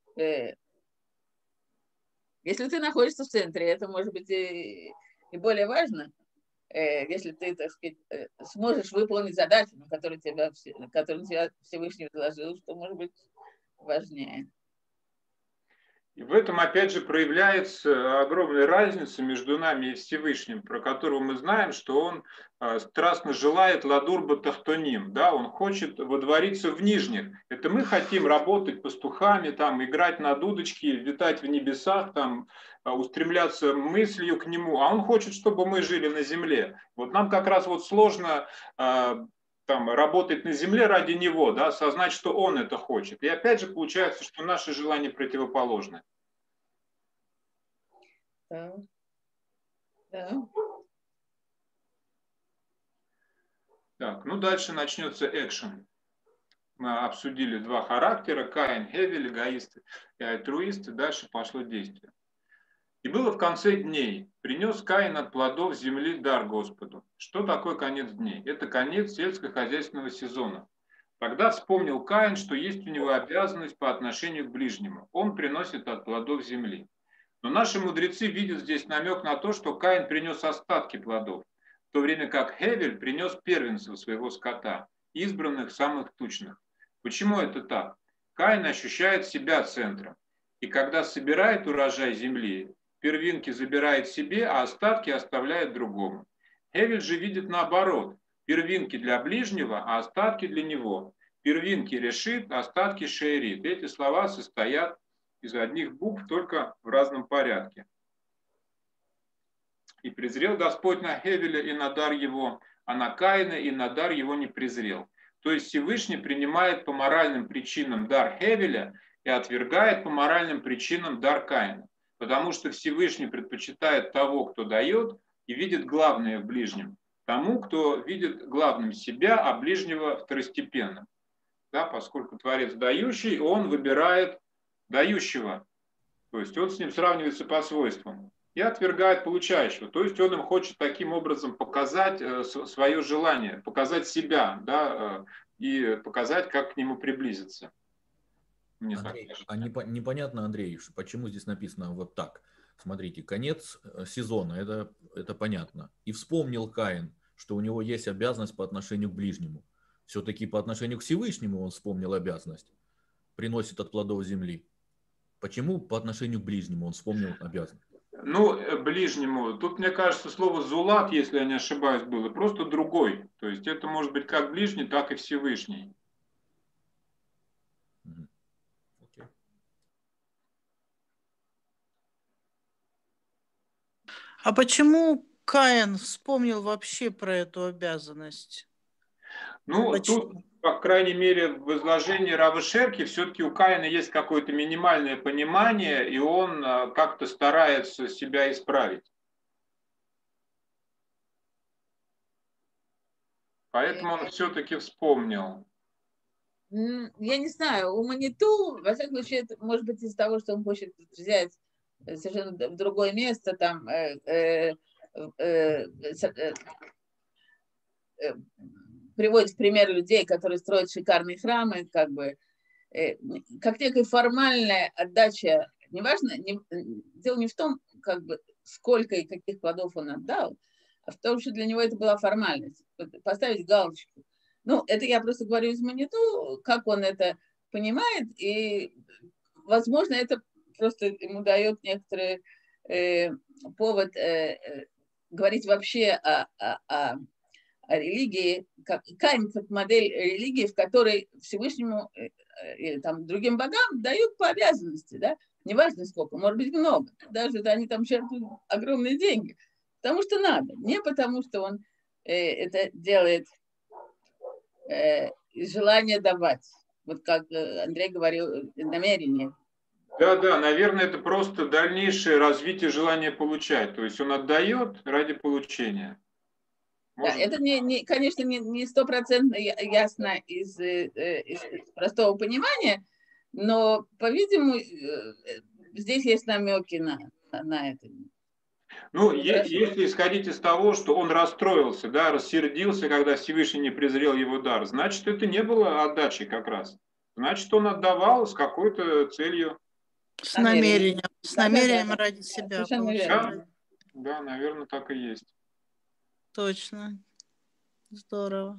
Если ты находишься в центре, это может быть и более важно, если ты, так сказать, сможешь выполнить задачу, которую тебя Всевышний возложил, что может быть важнее. И в этом, опять же, проявляется огромная разница между нами и Всевышним, про которого мы знаем, что он страстно желает ладурба тахтоним, да, он хочет водвориться в нижних. Это мы хотим работать пастухами, там, играть на дудочке, витать в небесах, там, устремляться мыслью к нему, а он хочет, чтобы мы жили на земле. Вот нам как раз вот сложно там, работать на земле ради него, да, осознать, что он это хочет. И опять же получается, что наши желания противоположны. Да. Да. Так, ну дальше начнется экшен. Мы обсудили два характера, Каин, Хевель, эгоисты и альтруисты. Дальше пошло действие. И было в конце дней, принес Каин от плодов земли дар Господу. Что такое конец дней? Это конец сельскохозяйственного сезона. Тогда вспомнил Каин, что есть у него обязанность по отношению к ближнему. Он приносит от плодов земли. Но наши мудрецы видят здесь намек на то, что Каин принес остатки плодов, в то время как Хевель принес первенцев своего скота, избранных самых тучных. Почему это так? Каин ощущает себя центром. И когда собирает урожай земли, первинки забирает себе, а остатки оставляет другому. Хевель же видит наоборот. Первинки для ближнего, а остатки для него. Первинки решит, остатки шеерит. Эти слова состоят из одних букв, только в разном порядке. И презрел Господь на Хевеля и на дар его, а на Каина и на дар его не презрел. То есть Всевышний принимает по моральным причинам дар Хевеля и отвергает по моральным причинам дар Каина. Потому что Всевышний предпочитает того, кто дает, и видит главное в ближнем. Тому, кто видит главным себя, а ближнего второстепенным. Да, поскольку Творец дающий, он выбирает дающего. То есть он с ним сравнивается по свойствам. И отвергает получающего. То есть он им хочет таким образом показать свое желание, показать себя, да, и показать, как к нему приблизиться. Мне Андрей, а непонятно, Андрей, почему здесь написано вот так. Смотрите, конец сезона, это понятно. И вспомнил Каин, что у него есть обязанность по отношению к ближнему. Все-таки по отношению к Всевышнему он вспомнил обязанность. Приносит от плодов земли. Почему по отношению к ближнему он вспомнил обязанность? Ну, ближнему. Тут, мне кажется, слово «зулат», если я не ошибаюсь, было просто другой. То есть это может быть как ближний, так и Всевышний. А почему Каин вспомнил вообще про эту обязанность? Ну, почему? Тут, по крайней мере, в изложении Равы Шерки все-таки у Каина есть какое-то минимальное понимание, и он как-то старается себя исправить. Поэтому он все-таки вспомнил. Я не знаю, у Маниту, во всяком случае, это может быть из-за того, что он хочет взять совершенно в другое место, там, приводит в пример людей, которые строят шикарные храмы, как бы, как некая формальная отдача, неважно, дело не в том, как бы, сколько и каких плодов он отдал, а в том, что для него это была формальность, поставить галочку. Ну, это я просто говорю из Маниту, как он это понимает, и, возможно, это просто ему дает некоторый повод говорить вообще о религии, Каин как модель религии, в которой Всевышнему или там другим богам дают по обязанности, да, неважно сколько, может быть много, даже они там жертвуют огромные деньги, потому что надо, не потому что он это делает из желания давать, вот как Андрей говорил, намерение. Да, наверное, это просто дальнейшее развитие желания получать. То есть он отдает ради получения. Да, это, конечно, не стопроцентно ясно из простого понимания, Но, по-видимому, здесь есть намеки на это. Ну, если исходить из того, что он расстроился, да, рассердился, когда Всевышний не презрел его дар, значит, это не было отдачей как раз. Значит, он отдавал с какой-то целью. С намерением ради себя. Совершенно верно. Да, наверное, так и есть. Точно. Здорово.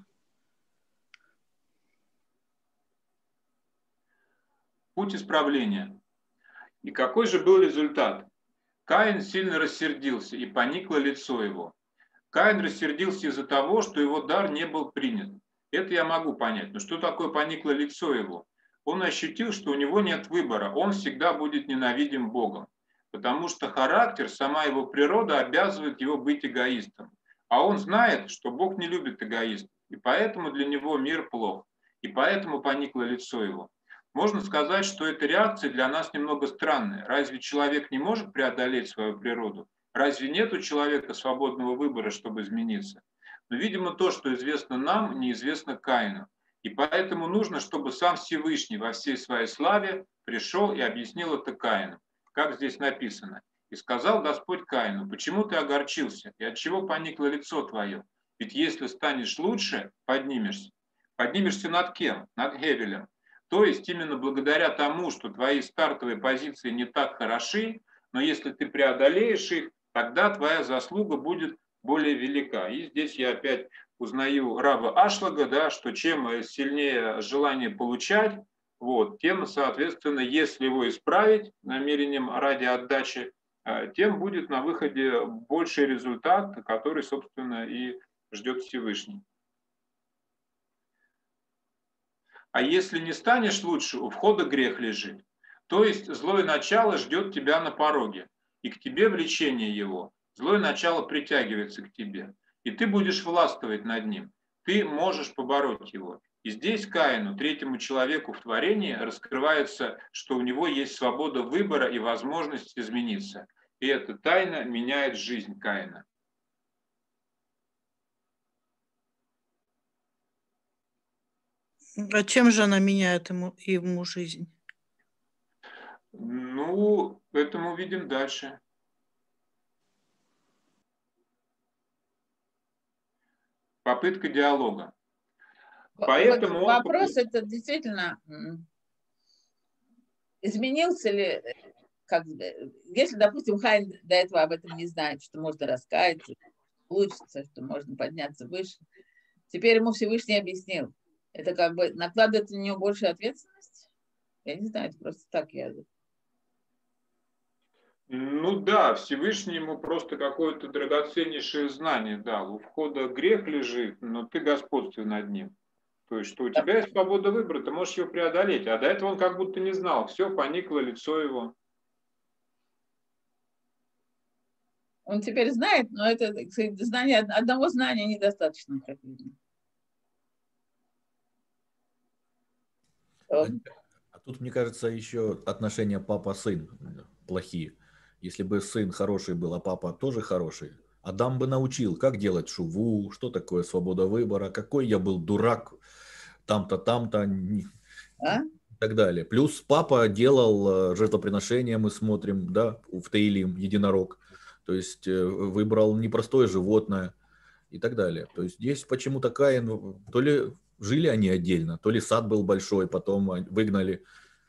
Путь исправления. И какой же был результат? Каин сильно рассердился, и поникло лицо его. Каин рассердился из-за того, что его дар не был принят. Это я могу понять. Но что такое поникло лицо его? Он ощутил, что у него нет выбора. Он всегда будет ненавидим Богом. Потому что характер, сама его природа обязывает его быть эгоистом. А он знает, что Бог не любит эгоистов. И поэтому для него мир плох. И поэтому поникло лицо его. Можно сказать, что эта реакция для нас немного странная. Разве человек не может преодолеть свою природу? Разве нет у человека свободного выбора, чтобы измениться? Но, видимо, то, что известно нам, неизвестно Каину. И поэтому нужно, чтобы сам Всевышний во всей своей славе пришел и объяснил это Каину. Как здесь написано. «И сказал Господь Каину, почему ты огорчился, и отчего поникло лицо твое? Ведь если станешь лучше, поднимешься». Поднимешься над кем? Над Гевелем. То есть именно благодаря тому, что твои стартовые позиции не так хороши, но если ты преодолеешь их, тогда твоя заслуга будет более велика. И здесь я опять узнаю Рава Ашлага, да, что чем сильнее желание получать, тем, соответственно, если его исправить намерением ради отдачи, тем будет на выходе больший результат, который, собственно, и ждет Всевышний. А если не станешь лучше, у входа грех лежит. То есть злое начало ждет тебя на пороге, и к тебе влечение его. Злое начало притягивается к тебе, и ты будешь властвовать над ним. Ты можешь побороть его. И здесь Каину, третьему человеку в творении, раскрывается, что у него есть свобода выбора и возможность измениться. И эта тайна меняет жизнь Каина. А чем же она меняет ему жизнь? Ну, это мы увидим дальше. Попытка диалога. Поэтому вопрос это действительно, изменился ли, если, допустим, Каин до этого об этом не знает, что можно раскаяться, улучшиться, что можно подняться выше. Теперь ему Всевышний объяснил. Это как бы накладывает на него большую ответственность? Я не знаю, это просто так я... Ну да, Всевышний ему просто какое-то драгоценнейшее знание дал. У входа грех лежит, но ты господствуй над ним. То есть, что у тебя есть свобода выбора, ты можешь его преодолеть. А до этого он как будто не знал. Все, поникло лицо его. Он теперь знает, но это, кстати, знание, одного знания недостаточно, как видно. А тут, мне кажется, еще отношения папа-сын плохие. Если бы сын хороший был, а папа тоже хороший, Адам бы научил, как делать шуву, что такое свобода выбора, какой я был дурак, там-то, и так далее. Плюс папа делал жертвоприношения, мы смотрим, да, в Теилим, единорог. То есть выбрал непростое животное и так далее. То есть здесь почему-то Каин, то ли жили они отдельно, то ли сад был большой, потом выгнали.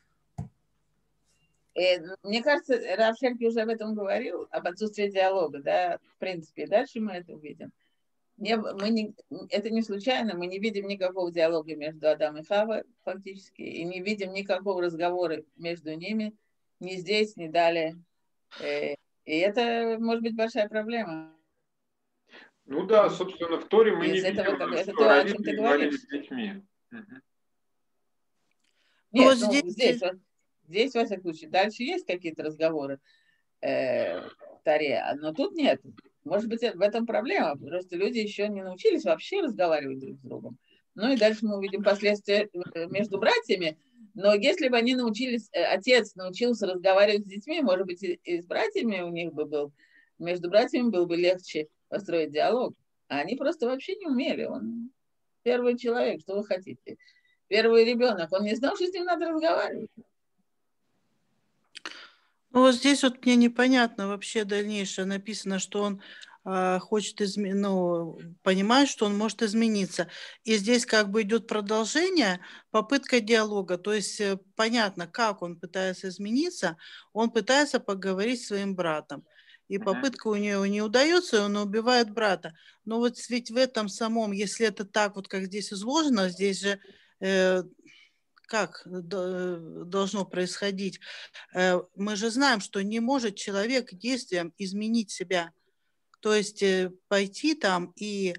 Мне кажется, Рав Шерки уже об этом говорил, об отсутствии диалога, да, в принципе. Дальше мы это увидим. Это не случайно, мы не видим никакого диалога между Адамом и Хавой фактически, и не видим никакого разговора между ними, ни здесь, ни далее. И это может быть большая проблема. Ну да, собственно, в Торе мы не видим, это что то, о чем родители ты говорили говоришь. с детьми. Нет, вот здесь, во всяком случае, дальше есть какие-то разговоры в Торе, но тут нет. Может быть, в этом проблема, просто люди еще не научились вообще разговаривать друг с другом. Ну и дальше мы увидим последствия между братьями, но если бы они научились, отец научился разговаривать с детьми, может быть, и с братьями у них бы был, между братьями было бы легче построить диалог. А они просто вообще не умели. Он первый человек, что вы хотите. Первый ребенок, он не знал, что с ним надо разговаривать. Ну, вот здесь вот мне непонятно вообще дальнейшее. Написано, что он хочет понимает, что он может измениться. И здесь как бы идет продолжение, попытка диалога. То есть понятно, как он пытается измениться. Он пытается поговорить с своим братом. И попытка у него не удается, он убивает брата. Но вот ведь в этом самом, если это так, вот как здесь изложено, здесь же как должно происходить? Мы же знаем, что не может человек действием изменить себя. То есть пойти там и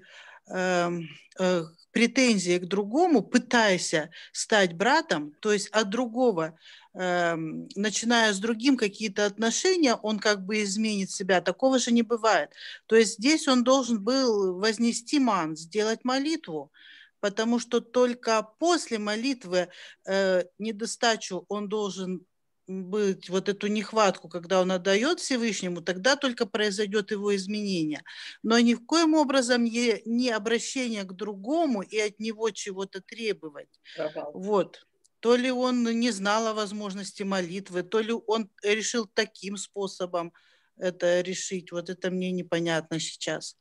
претензии к другому, пытаясь стать братом, то есть от другого, начиная с другим какие-то отношения, он как бы изменит себя. Такого же не бывает. То есть здесь он должен был вознести ман, сделать молитву, потому что только после молитвы недостачу он должен быть, вот эту нехватку, когда он отдает Всевышнему, тогда только произойдет его изменение. Но ни в коем образом не обращение к другому и от него чего-то требовать. Вот. То ли он не знал о возможности молитвы, то ли он решил таким способом это решить. Вот это мне непонятно сейчас.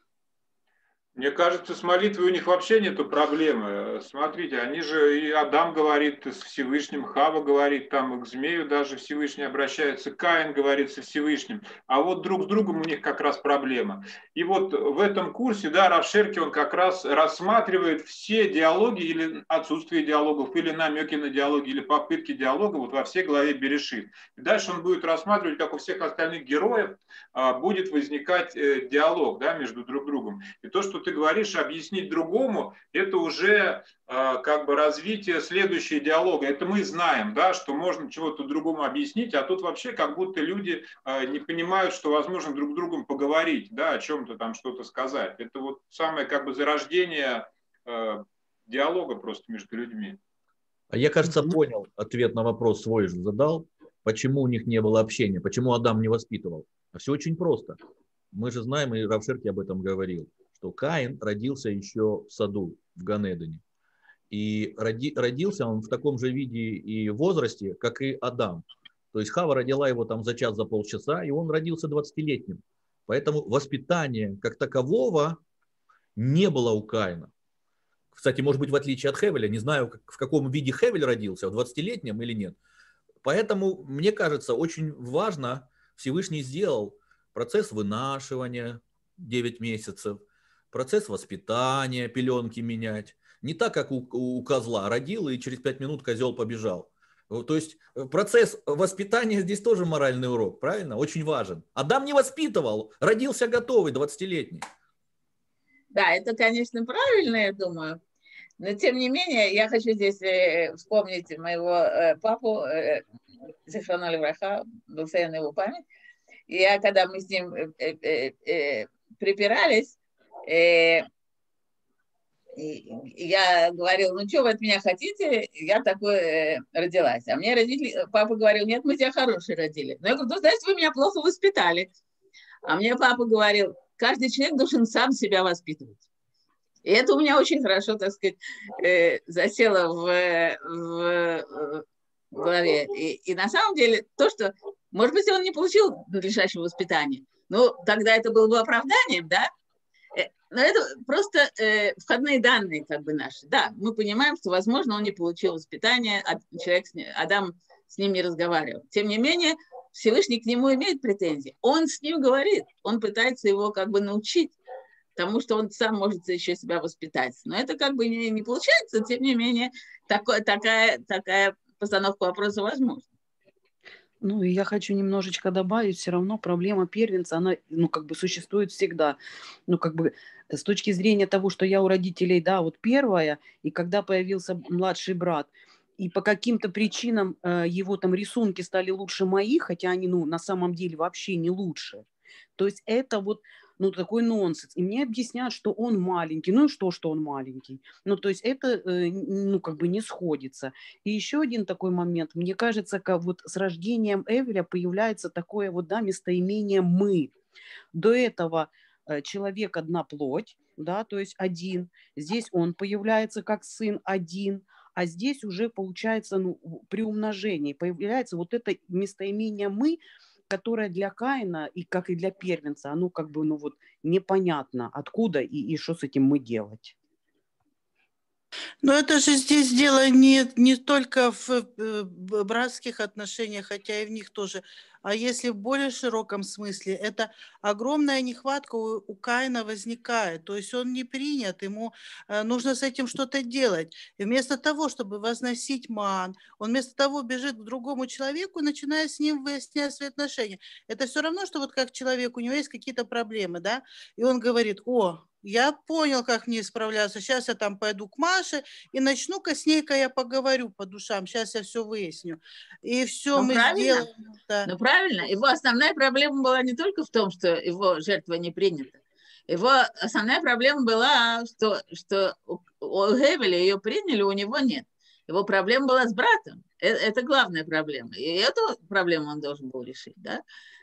Мне кажется, с молитвой у них вообще нету проблемы. Смотрите, они же, и Адам говорит с Всевышним, Хава говорит, там к змею даже Всевышний обращается, Каин говорит со Всевышним. А вот друг с другом у них как раз проблема. И вот в этом курсе, да, Рав Шерки, он как раз рассматривает все диалоги или отсутствие диалогов, или намеки на диалоги, или попытки диалога вот во всей главе Берешит. И дальше он будет рассматривать, как у всех остальных героев будет возникать диалог, да, между друг другом. И то, что ты говоришь, объяснить другому, это уже как бы развитие следующего диалога. Это мы знаем, да, что можно чего-то другому объяснить, а тут вообще как будто люди не понимают, что возможно друг с другом поговорить, да, о чем-то там что-то сказать. Это вот самое как бы зарождение диалога просто между людьми. А я, кажется, понял ответ на вопрос свой же задал, почему у них не было общения, почему Адам не воспитывал. А все очень просто. Мы же знаем, и Рав Шерки об этом говорил, что Каин родился еще в саду, в Ганедане. И родился он в таком же виде и возрасте, как и Адам. То есть Хава родила его там за час, за полчаса, и он родился 20-летним. Поэтому воспитания как такового не было у Каина. Кстати, может быть, в отличие от Хевеля, не знаю, в каком виде Хевель родился, в 20-летнем или нет. Поэтому, мне кажется, очень важно, Всевышний сделал процесс вынашивания 9 месяцев, процесс воспитания, пеленки менять. Не так, как у козла. Родил, и через 5 минут козел побежал. То есть процесс воспитания здесь тоже моральный урок, правильно? Очень важен. Адам не воспитывал, родился готовый, 20-летний. Да, это, конечно, правильно, я думаю. Но, тем не менее, я хочу здесь вспомнить моего папу, Зихроно левраха, благословенна его память. И когда мы с ним припирались, я говорил, ну что вы от меня хотите, я такой родилась. А мне папа говорил, нет, мы тебя хорошие родили. Но я говорю, ну, значит, вы меня плохо воспитали. А мне папа говорил, каждый человек должен сам себя воспитывать. И это у меня очень хорошо, так сказать, засело в голове. И на самом деле то, что, может быть, он не получил надлежащего воспитания, но тогда это было бы оправданием, да? Но это просто входные данные как бы наши. Да, мы понимаем, что, возможно, он не получил воспитания, Адам с ним не разговаривал. Тем не менее, Всевышний к нему имеет претензии. Он с ним говорит, он пытается его как бы научить тому, что он сам может еще себя воспитать. Но это как бы не получается, тем не менее, такая постановка вопроса возможна. Ну, и я хочу немножечко добавить, все равно проблема первенца, она, ну, как бы существует всегда. Ну, как бы с точки зрения того, что я у родителей, да, вот первая, и когда появился младший брат, и по каким-то причинам его там рисунки стали лучше моих, хотя они, ну, на самом деле вообще не лучше. То есть это вот, ну, такой нонсенс. И мне объясняют, что он маленький. Ну, и что он маленький? Ну, то есть это, ну, как бы не сходится. И еще один такой момент. Мне кажется, как вот с рождением Эвеля появляется такое вот, да, местоимение «мы». До этого человек одна плоть, да, то есть один. Здесь он появляется как сын один. а здесь уже получается, ну, при умножении появляется вот это местоимение «мы», которое для Каина, и как и для первенца, оно как бы, ну вот, непонятно, откуда и что с этим мы делать. Но это же здесь дело не только в братских отношениях, хотя и в них тоже, а если в более широком смысле, это огромная нехватка у Каина возникает, то есть он не принят, ему нужно с этим что-то делать. И вместо того, чтобы возносить ман, он вместо того бежит к другому человеку, начиная с ним выяснять свои отношения. Это все равно, что вот как человек, у него есть какие-то проблемы, да, и он говорит: о, я понял, как мне справляться. Сейчас я там пойду к Маше и начну-ка с ней-ка я поговорю по душам. Сейчас я все выясню. И все Ну, мы правильно. сделаем. Да. Ну, правильно. Его основная проблема была не только в том, что его жертва не принята. Его основная проблема была, что у Гевеля ее приняли, у него нет. Его проблема была с братом. Это главная проблема. И эту проблему он должен был решить. Да?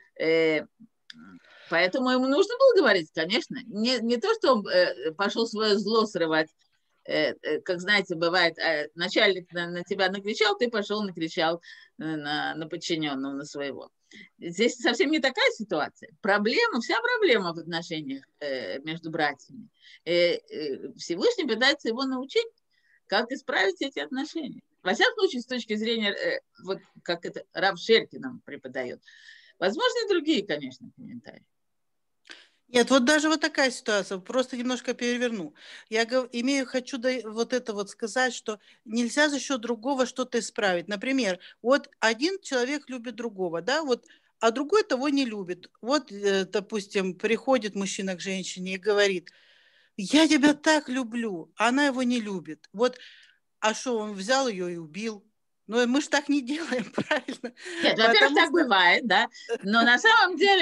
Поэтому ему нужно было говорить, конечно. Не то, что он пошел свое зло срывать. Как знаете, бывает, начальник на тебя накричал, ты пошел накричал на подчиненного, на своего. Здесь совсем не такая ситуация. Вся проблема в отношениях между братьями. Всевышний пытается его научить, как исправить эти отношения. Во всяком случае, с точки зрения, вот как это Рав Шерки нам преподает. Возможно, и другие, конечно, комментарии. Нет, вот даже вот такая ситуация, просто немножко переверну. Я хочу вот это вот сказать, что нельзя за счет другого что-то исправить. Например, вот один человек любит другого, да, вот, а другой того не любит. Вот, допустим, приходит мужчина к женщине и говорит: я тебя так люблю, а она его не любит. Вот, а что, он взял ее и убил? Но мы же так не делаем, правильно? Нет, во-первых, так бывает, да, но на самом деле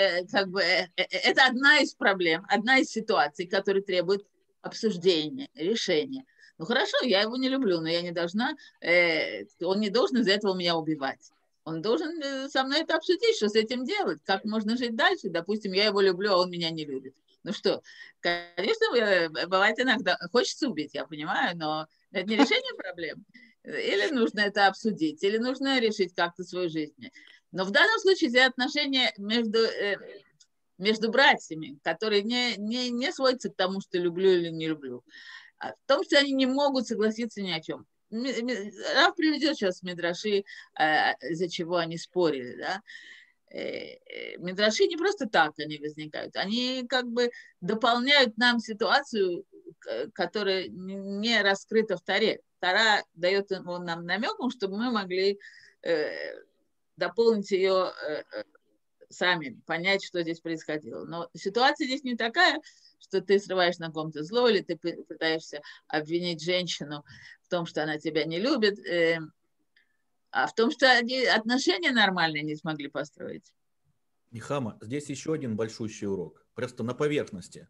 это одна из проблем, одна из ситуаций, которые требуют обсуждения, решения. Ну хорошо, я его не люблю, но я не должна, он не должен из-за этого меня убивать. Он должен со мной это обсудить, что с этим делать, как можно жить дальше. Допустим, я его люблю, а он меня не любит. Ну что, конечно, бывает иногда, хочется убить, я понимаю, но это не решение проблем. Или нужно это обсудить, или нужно решить как-то свою жизнь. Но в данном случае эти отношения между братьями, которые не сводятся к тому, что люблю или не люблю, а в том, что они не могут согласиться ни о чем. Рав приведет сейчас мидраши, из-за чего они спорили. Да? Мидраши не просто так они возникают, они как бы дополняют нам ситуацию, которая не раскрыта в Торе. Тора дает нам намеком, чтобы мы могли дополнить ее сами, понять, что здесь происходило. Но ситуация здесь не такая, что ты срываешь на ком-то зло, или ты пытаешься обвинить женщину в том, что она тебя не любит, а в том, что они отношения нормальные не смогли построить. Нехама, здесь еще один большущий урок, просто на поверхности.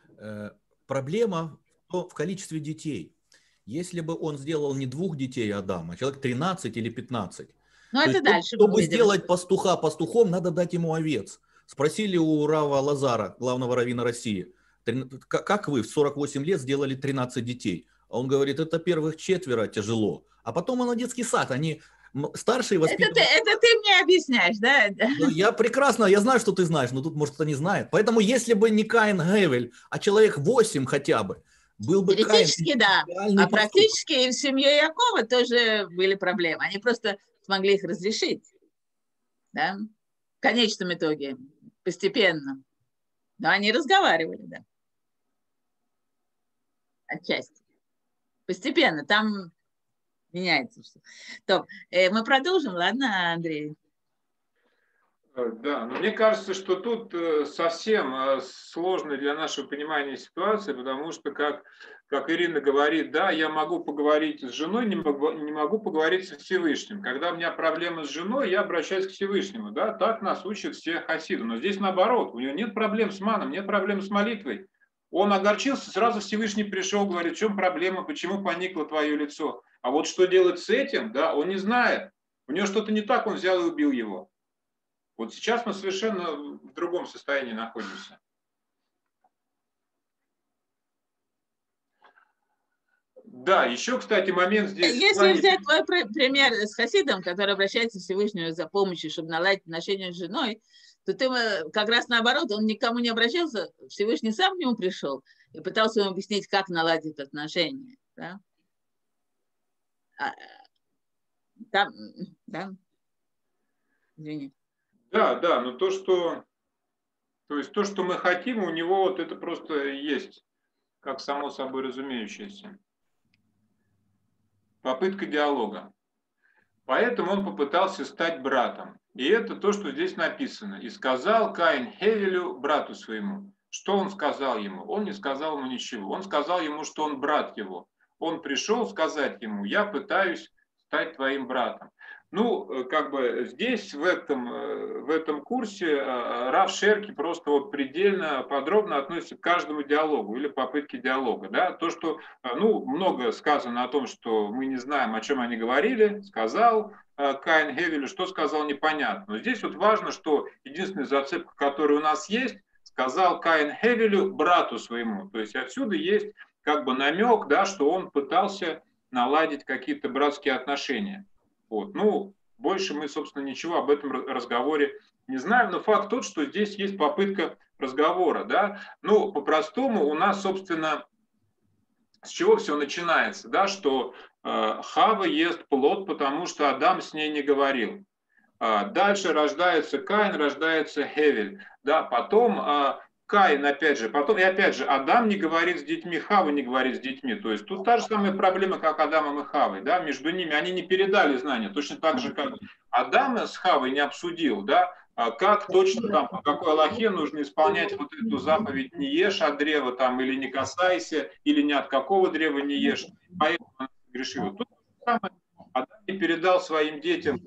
Проблема в количестве детей. Если бы он сделал не 2 детей Адама, а человек 13 или 15, но это дальше чтобы сделать пастуха пастухом, надо дать ему овец. Спросили у Рава Лазара, главного раввина России: как вы в 48 лет сделали 13 детей? А он говорит: это первых 4 тяжело, а потом он на детский сад, они старшие воспитывают. Это ты мне объясняешь, да? Ну, я прекрасно, я знаю, что ты знаешь, но тут, может, кто не знает. Поэтому, если бы не Каин Гевель, а человек 8 хотя бы, был бы теоретически, Каин, да. А практически и в семье Якова тоже были проблемы. Они просто смогли их разрешить. Да? В конечном итоге, постепенно. Но они разговаривали, да. Отчасти. Постепенно. Там меняется все. То, мы продолжим, ладно, Андрей? Да, но мне кажется, что тут совсем сложно для нашего понимания ситуации, потому что, как Ирина говорит, да, я могу поговорить с женой, не могу поговорить со Всевышним. Когда у меня проблемы с женой, я обращаюсь к Всевышнему, да, так нас учат все хасиды. Но здесь наоборот, у него нет проблем с маном, нет проблем с молитвой. Он огорчился, сразу Всевышний пришел, говорит: в чем проблема, почему поникло твое лицо? А вот что делать с этим, да, он не знает. У него что-то не так, он взял и убил его. Вот сейчас мы совершенно в другом состоянии находимся. Да, еще, кстати, момент здесь. Если взять твой пример с хасидом, который обращается к Всевышнему за помощью, чтобы наладить отношения с женой, то ты как раз наоборот, он никому не обращался, Всевышний сам к нему пришел и пытался ему объяснить, как наладить отношения. Да? Там, да? Извини. Да, но то, что мы хотим, у него вот это просто есть, как само собой разумеющееся. Попытка диалога. Поэтому он попытался стать братом. И это то, что здесь написано. «И сказал Каин Хевелю, брату своему». Что он сказал ему? Он не сказал ему ничего. Он сказал ему, что он брат его. Он пришел сказать ему: «Я пытаюсь стать твоим братом». Ну, как бы здесь, в этом курсе, Рав Шерки просто вот предельно подробно относится к каждому диалогу или попытке диалога. Да? То, что, много сказано о том, что мы не знаем, о чем они говорили, сказал Каин Хевелю, что сказал, непонятно. Но здесь вот важно, что единственная зацепка, которая у нас есть, сказал Каин Хевелю, брату своему. То есть отсюда есть как бы намек, да, что он пытался наладить какие-то братские отношения. Вот. Ну, больше мы, собственно, ничего об этом разговоре не знаем, но факт тот, что здесь есть попытка разговора. Да? Ну, по-простому у нас, собственно, с чего все начинается, да? Что Хава ест плод, потому что Адам с ней не говорил. Дальше рождается Каин, рождается Хевель. Да? Потом Каин, опять же, Адам не говорит с детьми, Хава не говорит с детьми. То есть тут та же самая проблема, как Адамом и Хавой. Да? Между ними они не передали знания. Точно так же, как Адам с Хавой не обсудил, да? Как точно там, по какой алахе нужно исполнять вот эту заповедь «не ешь от древа» там, или «не касайся», или «ни от какого древа не ешь». Поэтому он грешил. Тут самое, Адам не передал своим детям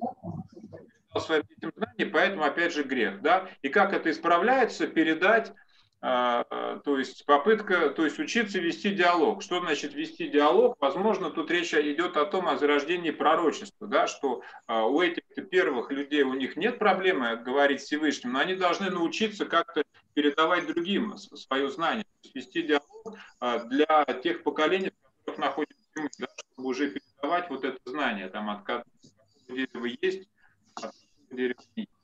знания, поэтому опять же грех. Да? И как это исправляется? Передать, то есть попытка, то есть учиться вести диалог. Что значит вести диалог? Возможно, тут речь идет о том, о зарождении пророчества, да, что у этих первых людей, у них нет проблемы говорить Всевышним, но они должны научиться как-то передавать другим свое знание, вести диалог для тех поколений, в которых находимся мы, да, чтобы уже передавать вот это знание, там, от какого дерева есть, от какого дерева не есть.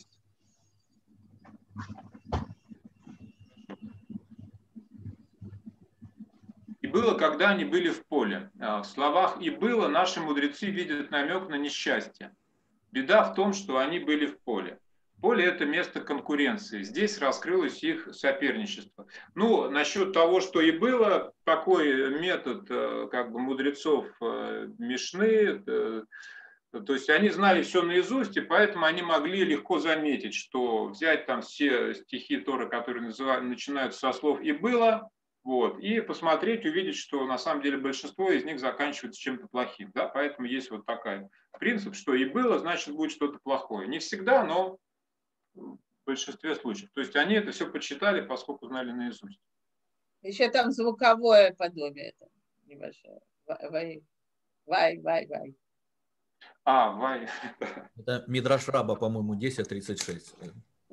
И было, когда они были в поле. В словах «и было» наши мудрецы видят намек на несчастье. Беда в том, что они были в поле. Поле – это место конкуренции. Здесь раскрылось их соперничество. Ну, насчет того, что и было, такой метод как бы мудрецов Мишны, то есть они знали все наизусть, и поэтому они могли легко заметить, что взять там все стихи Торы, которые начинаются со слов «и было», вот, и посмотреть, увидеть, что на самом деле большинство из них заканчивается чем-то плохим. Да? Поэтому есть вот такой принцип, что и было, значит будет что-то плохое. Не всегда, но в большинстве случаев. То есть они это все почитали, поскольку знали наизусть. Еще там звуковое подобие. Это небольшое. Вай. Вай. Это Мидраш Раба, по-моему, 10:36.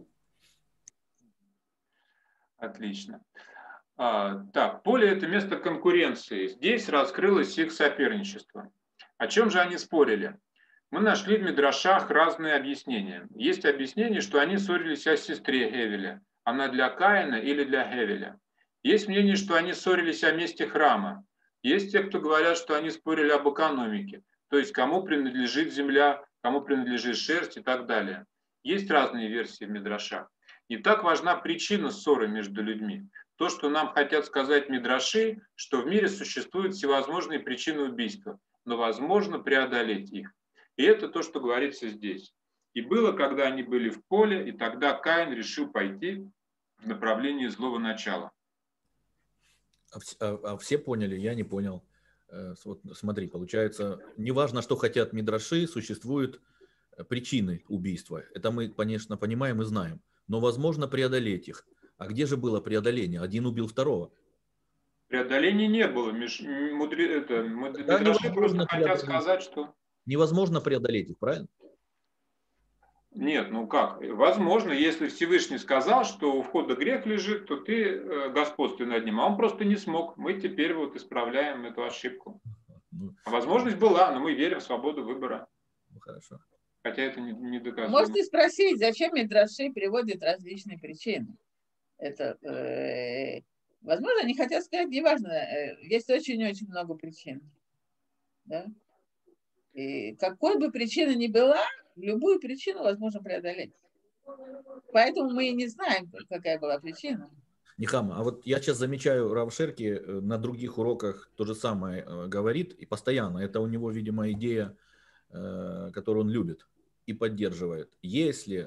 Отлично. Так, поле – это место конкуренции. Здесь раскрылось их соперничество. О чем же они спорили? Мы нашли в Мидрашах разные объяснения. Есть объяснение, что они ссорились о сестре Хевеля. Она для Каина или для Хевеля. Есть мнение, что они ссорились о месте храма. Есть те, кто говорят, что они спорили об экономике. То есть, кому принадлежит земля, кому принадлежит шерсть и так далее. Есть разные версии в Мидрашах. Не так важна причина ссоры между людьми. То, что нам хотят сказать мидраши, что в мире существуют всевозможные причины убийства, но возможно преодолеть их. И это то, что говорится здесь. И было, когда они были в поле, и тогда Каин решил пойти в направлении злого начала. А все поняли? Я не понял. Вот смотри, получается, неважно, что хотят мидраши, существуют причины убийства. Это мы, конечно, понимаем и знаем. Но возможно преодолеть их. А где же было преодоление? Один убил второго. Преодоления не было. Мидраши просто хотят сказать, что... Невозможно преодолеть их, правильно? Нет, ну как? Возможно, если Всевышний сказал, что у входа грех лежит, то ты господствуй над ним. А он просто не смог. Мы теперь вот исправляем эту ошибку. Ну, Возможность была, но мы верим в свободу выбора. ну, хорошо. Хотя это не доказано. Можете спросить, зачем Мидраши приводят различные причины. Это, возможно, они хотят сказать, неважно, есть очень-очень много причин. Да? И какой бы причина ни была, любую причину возможно преодолеть. Поэтому мы и не знаем, какая была причина. Нихама, а вот я сейчас замечаю, Рав Шерки на других уроках то же самое говорит, и постоянно. Это у него, видимо, идея, которую он любит и поддерживает. Если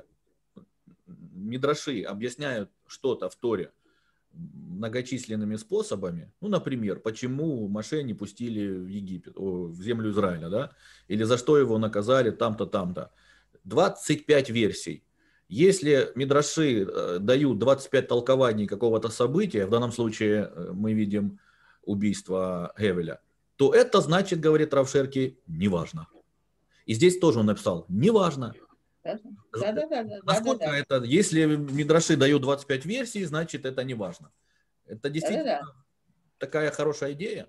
мидраши объясняют что-то в Торе многочисленными способами, ну, например, почему Моше не пустили в Египет, в землю Израиля, да, или за что его наказали там-то, там-то. 25 версий. Если мидраши дают 25 толкований какого-то события, в данном случае мы видим убийство Гевеля, то это значит, говорит Рав Шерки, неважно. И здесь тоже он написал, неважно. Да. Насколько это, если мидраши дают 25 версий, значит это неважно. Это действительно такая хорошая идея.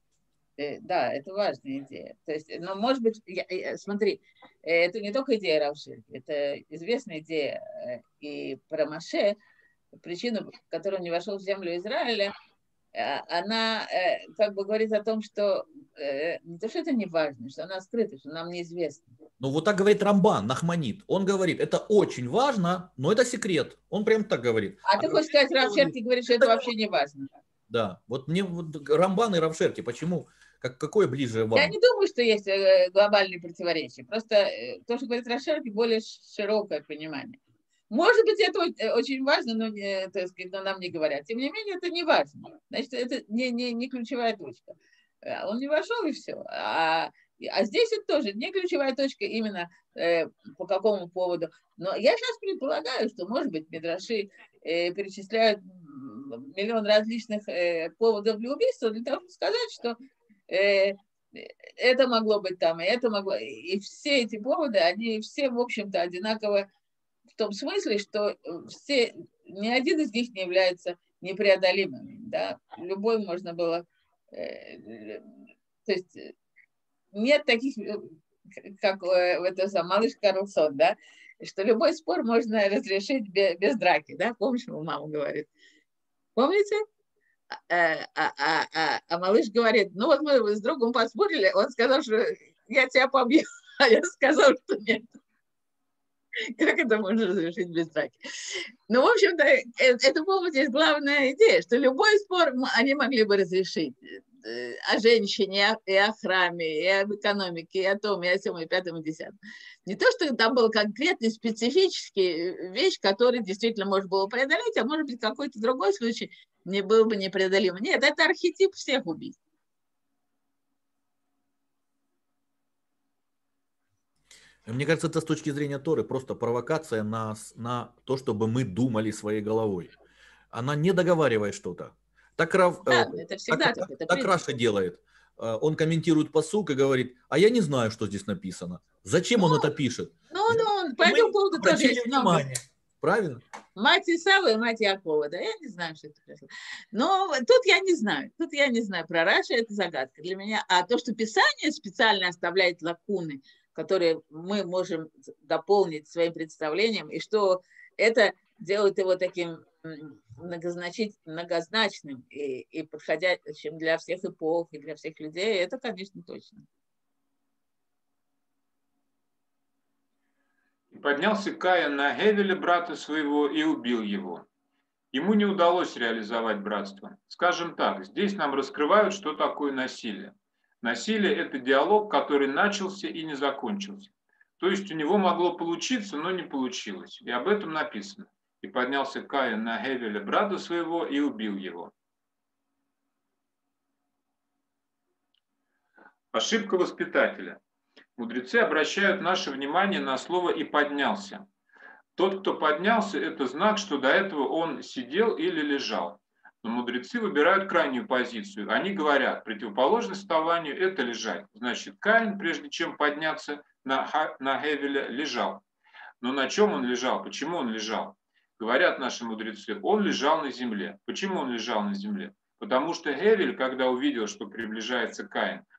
Да, это важная идея. То есть, но может быть, смотри, это не только идея Рав Шерки, это известная идея и про Моше, причину, которую он не вошел в землю Израиля, она как бы говорит о том, что не то, что это не важно, что она скрыта, что нам неизвестно. Ну вот так говорит Рамбан, Нахманит. Он говорит, это очень важно, но это секрет. Он прям так говорит. А ты хочешь сказать, Рав Шерки говорит, что это вообще не важно? Да, вот мне вот Рамбан и Рав Шерки, почему? Какое ближе вам? Я не думаю, что есть глобальные противоречия. Просто то, что говорит Рав Шерки, более широкое понимание. Может быть, это очень важно, но, так сказать, но нам не говорят. Тем не менее, это не важно. Значит, это не ключевая точка. Он не вошел, и все. А здесь это тоже не ключевая точка именно по какому поводу. Но я сейчас предполагаю, что, может быть, мидраши перечисляют миллион различных поводов для убийства для того, чтобы сказать, что это могло быть там, и это могло. И все эти поводы, они все, в общем-то, одинаково в том смысле, что все, ни один из них не является непреодолимым. Да? Любой можно было... то есть нет таких, как это сам малыш Карлсон, да? Что любой спор можно разрешить без драки. Да? Помнишь, мама говорит? Помните? А малыш говорит, ну вот мы с другом поспорили, он сказал, что я тебя побью, а я сказал, что нет. Как это можно разрешить без драки? Ну, в общем-то, это, по-моему, здесь главная идея, что любой спор они могли бы разрешить. О женщине, и о храме, и об экономике, и о том, и о сём, и пятом, и десятом. Не то, что там был конкретный, специфический вещь, который действительно можно было преодолеть, а может быть, какой-то другой случай не был бы непреодолим. Нет, это архетип всех убийств. Мне кажется, это с точки зрения Торы просто провокация на то, чтобы мы думали своей головой. Она не договаривает что-то. Так Раша делает. Он комментирует пасук и говорит, а я не знаю, что здесь написано. Зачем он это пишет? Ну, по этому поводу тоже есть много. Правильно? Мать Исава и мать Якова, да, я не знаю, что это произошло. Но тут я не знаю про Раши, это загадка для меня. А то, что Писание специально оставляет лакуны, которые мы можем дополнить своим представлением, и что это делает его таким многозначным и подходящим для всех эпох и для всех людей, это, конечно, точно. Поднялся Каин на Гевеля, брата своего, и убил его. Ему не удалось реализовать братство. Скажем так, здесь нам раскрывают, что такое насилие. Насилие – это диалог, который начался и не закончился. То есть у него могло получиться, но не получилось. И об этом написано. И поднялся Каин на Гевеля, брата своего, и убил его. Ошибка воспитателя. Мудрецы обращают наше внимание на слово «и поднялся». Тот, кто поднялся, это знак, что до этого он сидел или лежал. Но мудрецы выбирают крайнюю позицию. Они говорят, противоположность вставанию – это лежать. Значит, Каин, прежде чем подняться на Гевеля, лежал. Но на чем он лежал? Почему он лежал? Говорят наши мудрецы, он лежал на земле. Почему он лежал на земле? Потому что Гевель, когда увидел, что приближается Каин,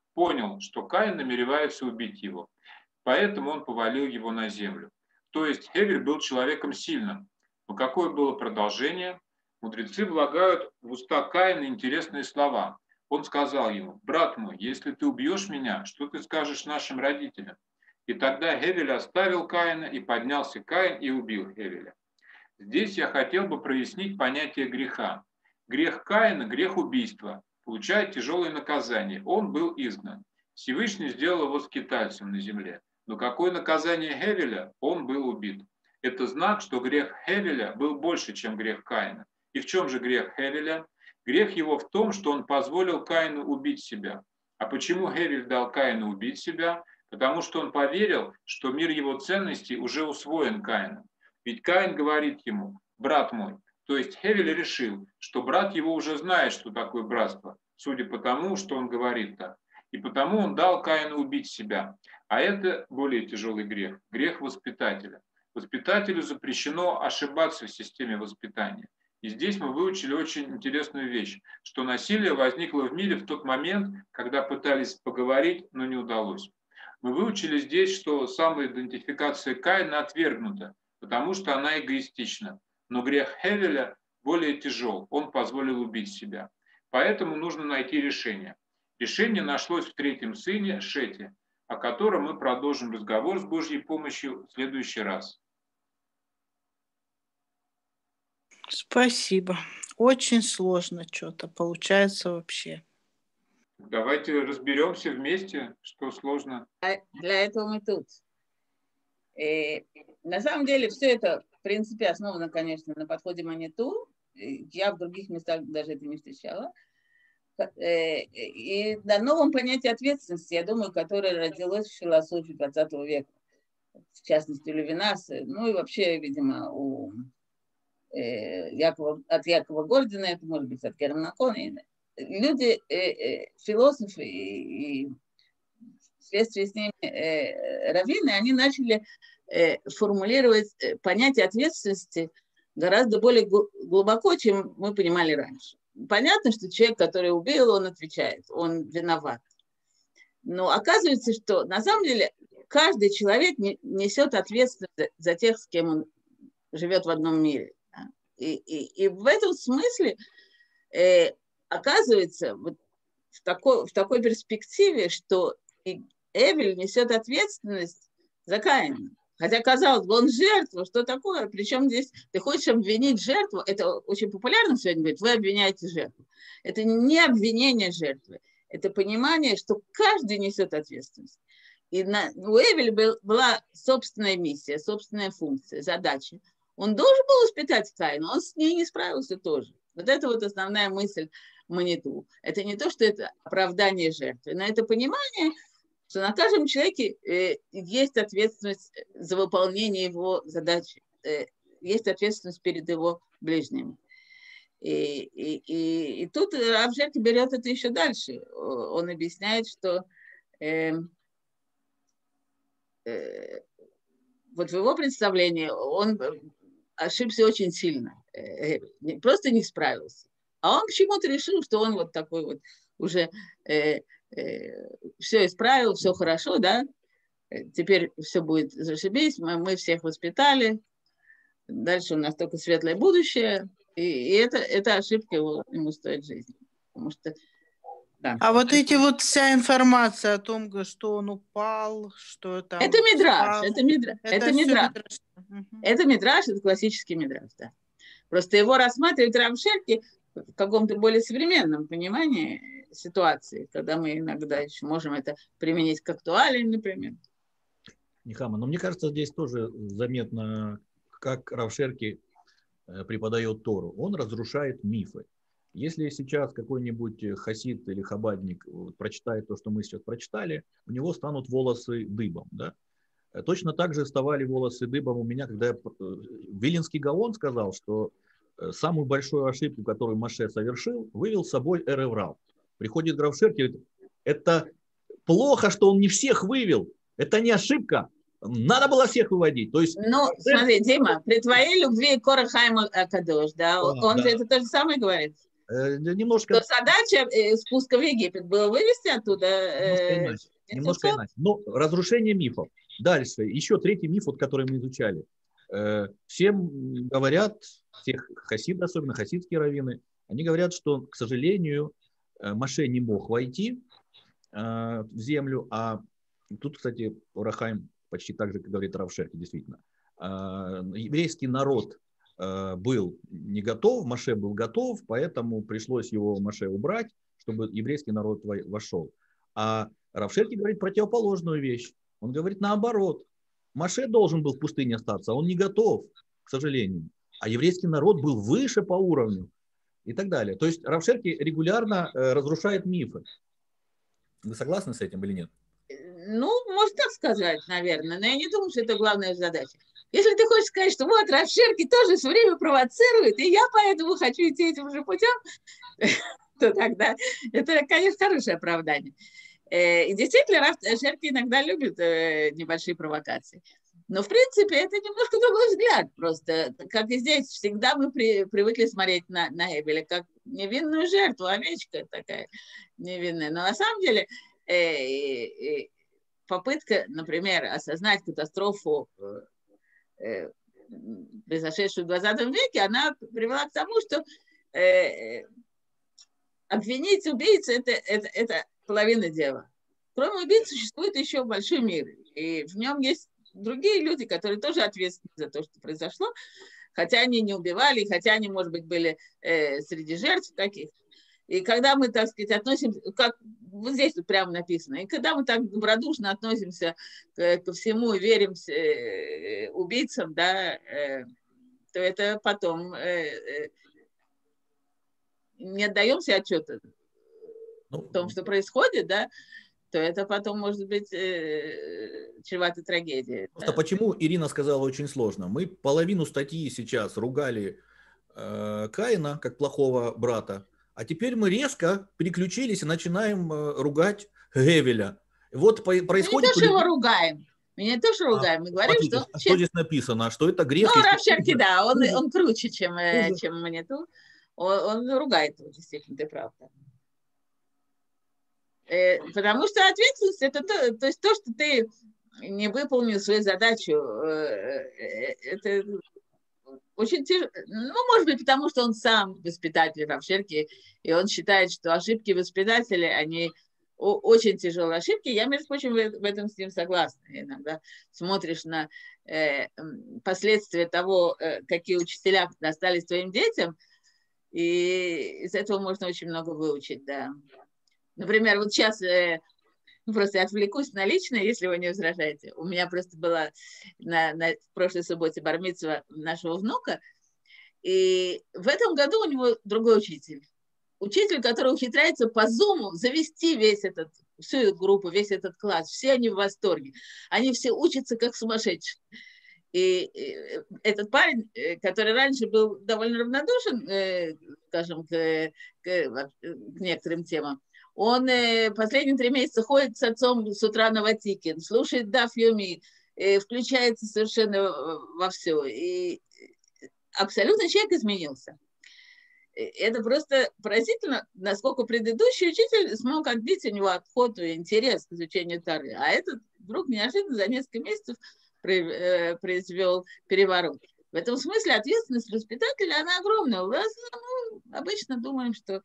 понял, что Каин намеревается убить его, поэтому он повалил его на землю. То есть Хевель был человеком сильным. Но какое было продолжение? Мудрецы влагают в уста Каина интересные слова. Он сказал ему: «Брат мой, если ты убьешь меня, что ты скажешь нашим родителям?» И тогда Хевель оставил Каина, и поднялся Каин и убил Хевеля. Здесь я хотел бы прояснить понятие греха. Грех Каина – грех убийства, получает тяжелое наказание. Он был изгнан. Всевышний сделал его скитальцем на земле. Но какое наказание Хевеля? Он был убит. Это знак, что грех Хевеля был больше, чем грех Каина. И в чем же грех Хевеля? Грех его в том, что он позволил Каину убить себя. А почему Хевель дал Каину убить себя? Потому что он поверил, что мир его ценностей уже усвоен Каином. Ведь Каин говорит ему: «Брат мой». То есть Хевель решил, что брат его уже знает, что такое братство, судя по тому, что он говорит так. И потому он дал Каину убить себя. А это более тяжелый грех, грех воспитателя. Воспитателю запрещено ошибаться в системе воспитания. И здесь мы выучили очень интересную вещь, что насилие возникло в мире в тот момент, когда пытались поговорить, но не удалось. Мы выучили здесь, что самоидентификация Каина отвергнута, потому что она эгоистична. Но грех Хевеля более тяжел, он позволил убить себя. Поэтому нужно найти решение. Решение нашлось в третьем сыне Шете, о котором мы продолжим разговор с Божьей помощью в следующий раз. Спасибо. Очень сложно что-то получается вообще. Давайте разберемся вместе, что сложно. Для этого мы тут. На самом деле все это, в принципе, основано, конечно, на подходе Маниту. Я в других местах даже это не встречала. И на новом понятии ответственности, я думаю, которое родилось в философии 20 века. В частности, у Левинаса, ну и вообще, видимо, от Якова Гордина, это может быть от Германа Коэна. Люди, философы и вследствие с ними раввины, они начали формулировать понятие ответственности гораздо более глубоко, чем мы понимали раньше. Понятно, что человек, который убил, он отвечает, он виноват. Но оказывается, что на самом деле каждый человек несет ответственность за тех, с кем он живет в одном мире. И в этом смысле оказывается вот в такой перспективе, что Эвель несет ответственность за Каина. Хотя, казалось бы, он жертва, что такое? Причем здесь ты хочешь обвинить жертву, это очень популярно сегодня говорить, вы обвиняете жертву. Это не обвинение жертвы, это понимание, что каждый несет ответственность. И у Эвеля была собственная миссия, собственная функция, задача. Он должен был воспитать Каина, он с ней не справился тоже. Вот это вот основная мысль Маниту. Это не то, что это оправдание жертвы, но это понимание, что на каждом человеке есть ответственность за выполнение его задачи, есть ответственность перед его ближними. И тут Рав Жерки берет это еще дальше. Он объясняет, что вот в его представлении он ошибся очень сильно, просто не справился. А он почему-то решил, что он вот такой вот уже все исправил, все хорошо, да, теперь все будет зашибись, мы всех воспитали, дальше у нас только светлое будущее, и это ошибка ему стоит жизни. Потому что, да. А вот эти вот вся информация о том, что он упал, что там... Это мидраш, это мидраш. Угу. Это мидраш, это классический мидраш, да. Просто его рассматривает Рав Шерки в каком-то более современном понимании ситуации, когда мы иногда еще можем это применить к актуалии, например. Нехама, но мне кажется, здесь тоже заметно, как Рав Шерки преподает Тору. Он разрушает мифы. Если сейчас какой-нибудь хасид или хабадник прочитает то, что мы сейчас прочитали, у него станут волосы дыбом. Да? Точно так же вставали волосы дыбом у меня, когда Вилинский Гаон сказал, что самую большую ошибку, которую Моше совершил, вывел с собой Эреврав. Приходит Рав Шерки и говорит, это плохо, что он не всех вывел, это не ошибка, надо было всех выводить. То есть, ну, смотри, Дима, при твоей любви к Ор ха-Хаим ха-Кадош, да, он же это то же самое говорит. Немножко... То задача спуска в Египет была вывести оттуда... Немножко иначе. Но разрушение мифов. Дальше. Еще третий миф, вот, который мы изучали. Всем говорят, всех хасиды, особенно хасидские раввины, они говорят, что, к сожалению, Моше не мог войти в землю, а тут, кстати, Орахайм почти так же, как говорит Рав Шерки, действительно. Еврейский народ был не готов, Моше был готов, поэтому пришлось его Моше убрать, чтобы еврейский народ вошел. А Рав Шерки говорит противоположную вещь. Он говорит наоборот. Моше должен был в пустыне остаться, а он не готов, к сожалению. А еврейский народ был выше по уровню и так далее. То есть Рав Шерки регулярно разрушает мифы. Вы согласны с этим или нет? Ну, можно так сказать, наверное, но я не думаю, что это главная задача. Если ты хочешь сказать, что вот Рав Шерки тоже все время провоцирует, и я поэтому хочу идти этим же путем, то тогда это, конечно, хорошее оправдание. И действительно, Рав Шерки иногда любит небольшие провокации. Но, в принципе, это немножко другой взгляд просто. Как и здесь, всегда мы привыкли смотреть на Эбеля как невинную жертву, овечка такая невинная. Но на самом деле попытка, например, осознать катастрофу, произошедшую в 20 веке, она привела к тому, что обвинить убийцу это половина дела. Кроме убийц существует еще большой мир. И в нем есть другие люди, которые тоже ответственны за то, что произошло, хотя они не убивали, хотя они, может быть, были среди жертв каких-то. И когда мы, так сказать, относимся, как вот здесь тут прямо написано, и когда мы так добродушно относимся ко всему и верим убийцам, да, то это потом не отдаем себе отчета в том, что происходит, да, то это потом может быть чревато трагедией. Просто да. Почему Ирина сказала очень сложно? Мы половину статьи сейчас ругали Каина как плохого брата, а теперь мы резко переключились и начинаем ругать Гевеля. Вот происходит... Мы не то, что его ругаем. Мы не то, что ругаем. Мы говорим, смотрите, что здесь написано? Что это грех? Ну, Рав Шерки, да, он круче, чем Маниту. Он ругает его, действительно, ты прав. Потому что ответственность это то есть то, что ты не выполнил свою задачу, это очень тяжело. Ну, может быть, потому что он сам воспитатель Рав Шерки, и он считает, что ошибки воспитателя, они очень тяжелые ошибки. Я, между прочим, в этом с ним согласна. Иногда смотришь на последствия того, какие учителя достались твоим детям, и из этого можно очень много выучить, да. Например, вот сейчас просто отвлекусь на личное, если вы не возражаете. У меня просто была на прошлой субботе бар-мицва нашего внука, и в этом году у него другой учитель. Учитель, который ухитряется по зуму завести всю эту группу, весь этот класс. Все они в восторге. Они все учатся как сумасшедшие. И этот парень, который раньше был довольно равнодушен, скажем, к некоторым темам, он последние 3 месяца ходит с отцом с утра на Ватикин, слушает Даф Йоми, включается совершенно во все. И абсолютно человек изменился. Это просто поразительно, насколько предыдущий учитель смог отбить у него охоту и интерес к изучению Торы. А этот вдруг неожиданно за несколько месяцев произвел переворот. В этом смысле ответственность воспитателя, она огромная. У нас обычно думаем, что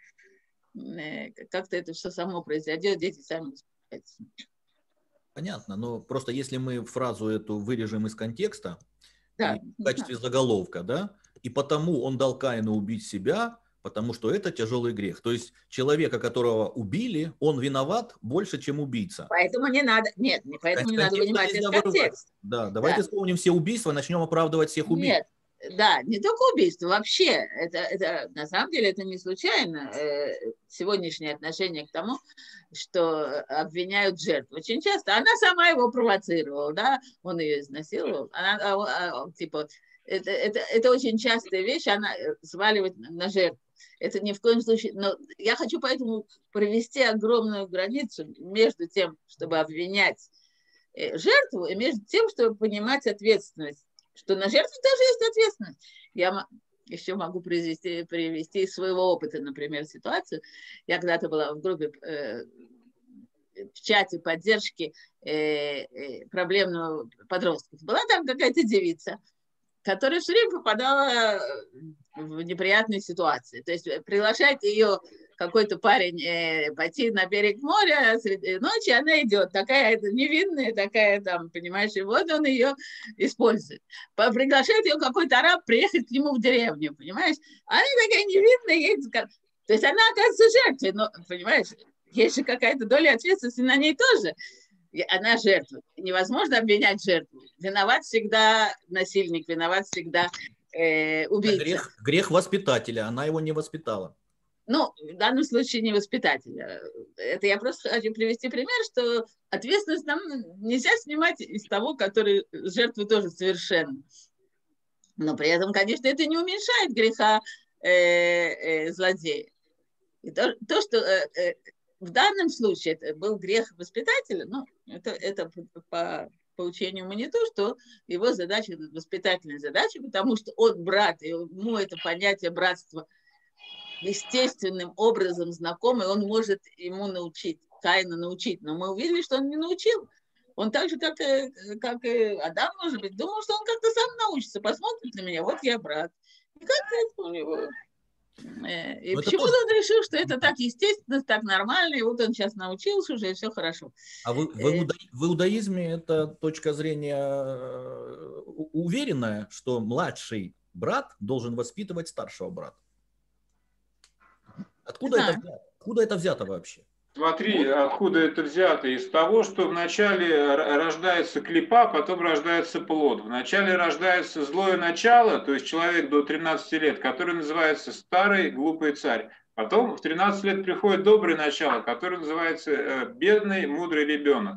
как-то это все само произойдет, дети сами воспитаются. Понятно, но просто если мы фразу эту вырежем из контекста, да, в качестве заголовка, да, и потому он дал Каину убить себя, потому что это тяжелый грех. То есть человека, которого убили, он виноват больше, чем убийца. Поэтому не надо, нет, поэтому не надо вынимать этот контекст. Да, давайте вспомним все убийства, начнем оправдывать всех убийц. Нет. Да, не только убийство, вообще, это на самом деле это не случайно сегодняшнее отношение к тому, что обвиняют жертву. Очень часто она сама его провоцировала, да, он ее изнасиловал, типа, это очень частая вещь, она сваливает на жертву. Это ни в коем случае, но я хочу поэтому провести огромную границу между тем, чтобы обвинять жертву, и между тем, чтобы понимать ответственность. Что на жертву тоже есть ответственность. еще могу привести из своего опыта, например, ситуацию. Я когда-то была в группе, в чате поддержки проблемного подростков. Была там какая-то девица, которая все время попадала в неприятные ситуации. То есть приглашает ее какой-то парень пойти на берег моря среди ночи, она идет, такая невинная, такая там, понимаешь, и вот он ее использует. Приглашает ее какой-то араб приехать к нему в деревню, понимаешь? Она такая невинная, едет. То есть она оказывается жертвой, но, понимаешь, есть же какая-то доля ответственности на ней тоже. Она жертва. Невозможно обвинять жертву. Виноват всегда насильник, виноват всегда убийца. Грех воспитателя, она его не воспитала. Ну, в данном случае не воспитателя. Это я просто хочу привести пример, что ответственность нам нельзя снимать из того, который жертвы тоже совершенно. Но при этом, конечно, это не уменьшает греха злодея. И то, что в данном случае это был грех воспитателя, ну, это по учению Маниту, что его задача, это воспитательная задача, потому что он брат, и ему это понятие братства естественным образом знакомый, он может ему научить, Каина научить. Но мы увидели, что он не научил. Он так же, как и Адам, может быть, думал, что он как-то сам научится, посмотрит на меня, вот я брат. И как-то это у него... И почему-то он решил, что это так естественно, так нормально, и вот он сейчас научился уже, и все хорошо. А в иудаизме это точка зрения уверенная, что младший брат должен воспитывать старшего брата? Откуда это взято вообще? Смотри, откуда это взято. Из того, что вначале рождается клипа, потом рождается плод. Вначале рождается злое начало, то есть человек до 13 лет, который называется старый глупый царь. Потом в 13 лет приходит доброе начало, которое называется бедный мудрый ребенок.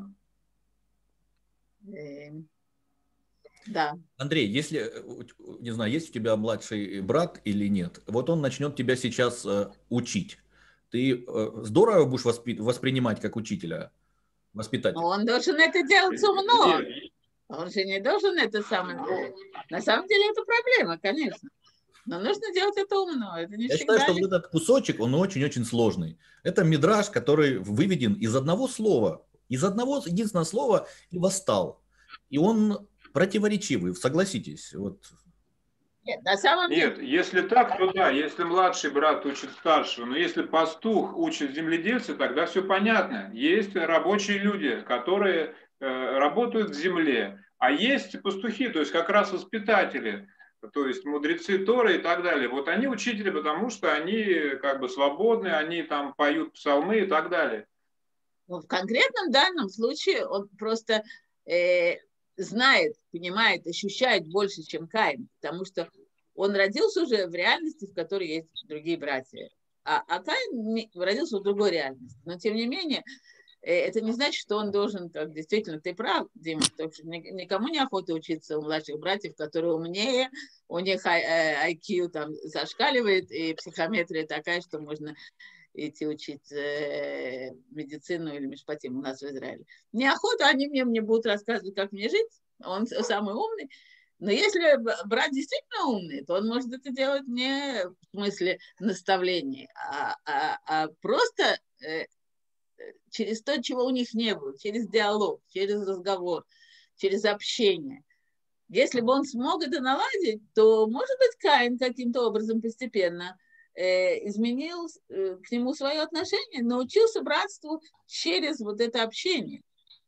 Да. Андрей, если, не знаю, есть у тебя младший брат или нет, вот он начнет тебя сейчас учить. Ты здорово будешь воспринимать как учителя, воспитателя? Он должен это делать умно. Он же не должен это самое делать. На самом деле это проблема, конечно. Но нужно делать это умно. Это не Я всегда... считаю, что вот этот кусочек, он очень-очень сложный. Это мидраш, который выведен из одного слова, из одного единственного слова и восстал. И он противоречивый, согласитесь. Вот. Нет, на самом деле... Нет, если так, то да, если младший брат учит старшего, но если пастух учит земледельца, тогда все понятно. Есть рабочие люди, которые работают в земле, а есть пастухи, то есть как раз воспитатели, то есть мудрецы Торы и так далее. Вот они учители, потому что они как бы свободны, они там поют псалмы и так далее. Но в конкретном данном случае он просто знает, понимает, ощущает больше, чем Каин, потому что он родился уже в реальности, в которой есть другие братья. А Каин родился в другой реальности. Но тем не менее, это не значит, что он должен, как действительно, ты прав, Дима, никому не охота учиться у младших братьев, которые умнее, у них IQ там зашкаливает, и психометрия такая, что можно идти учить медицину или мишпатим у нас в Израиле. Неохота, они мне будут рассказывать, как мне жить, он самый умный. Но если брат действительно умный, то он может это делать не в смысле наставлений, а просто через то, чего у них не было, через диалог, через разговор, через общение. Если бы он смог это наладить, то, может быть, Каин каким-то образом постепенно изменил к нему свое отношение, научился братству через вот это общение.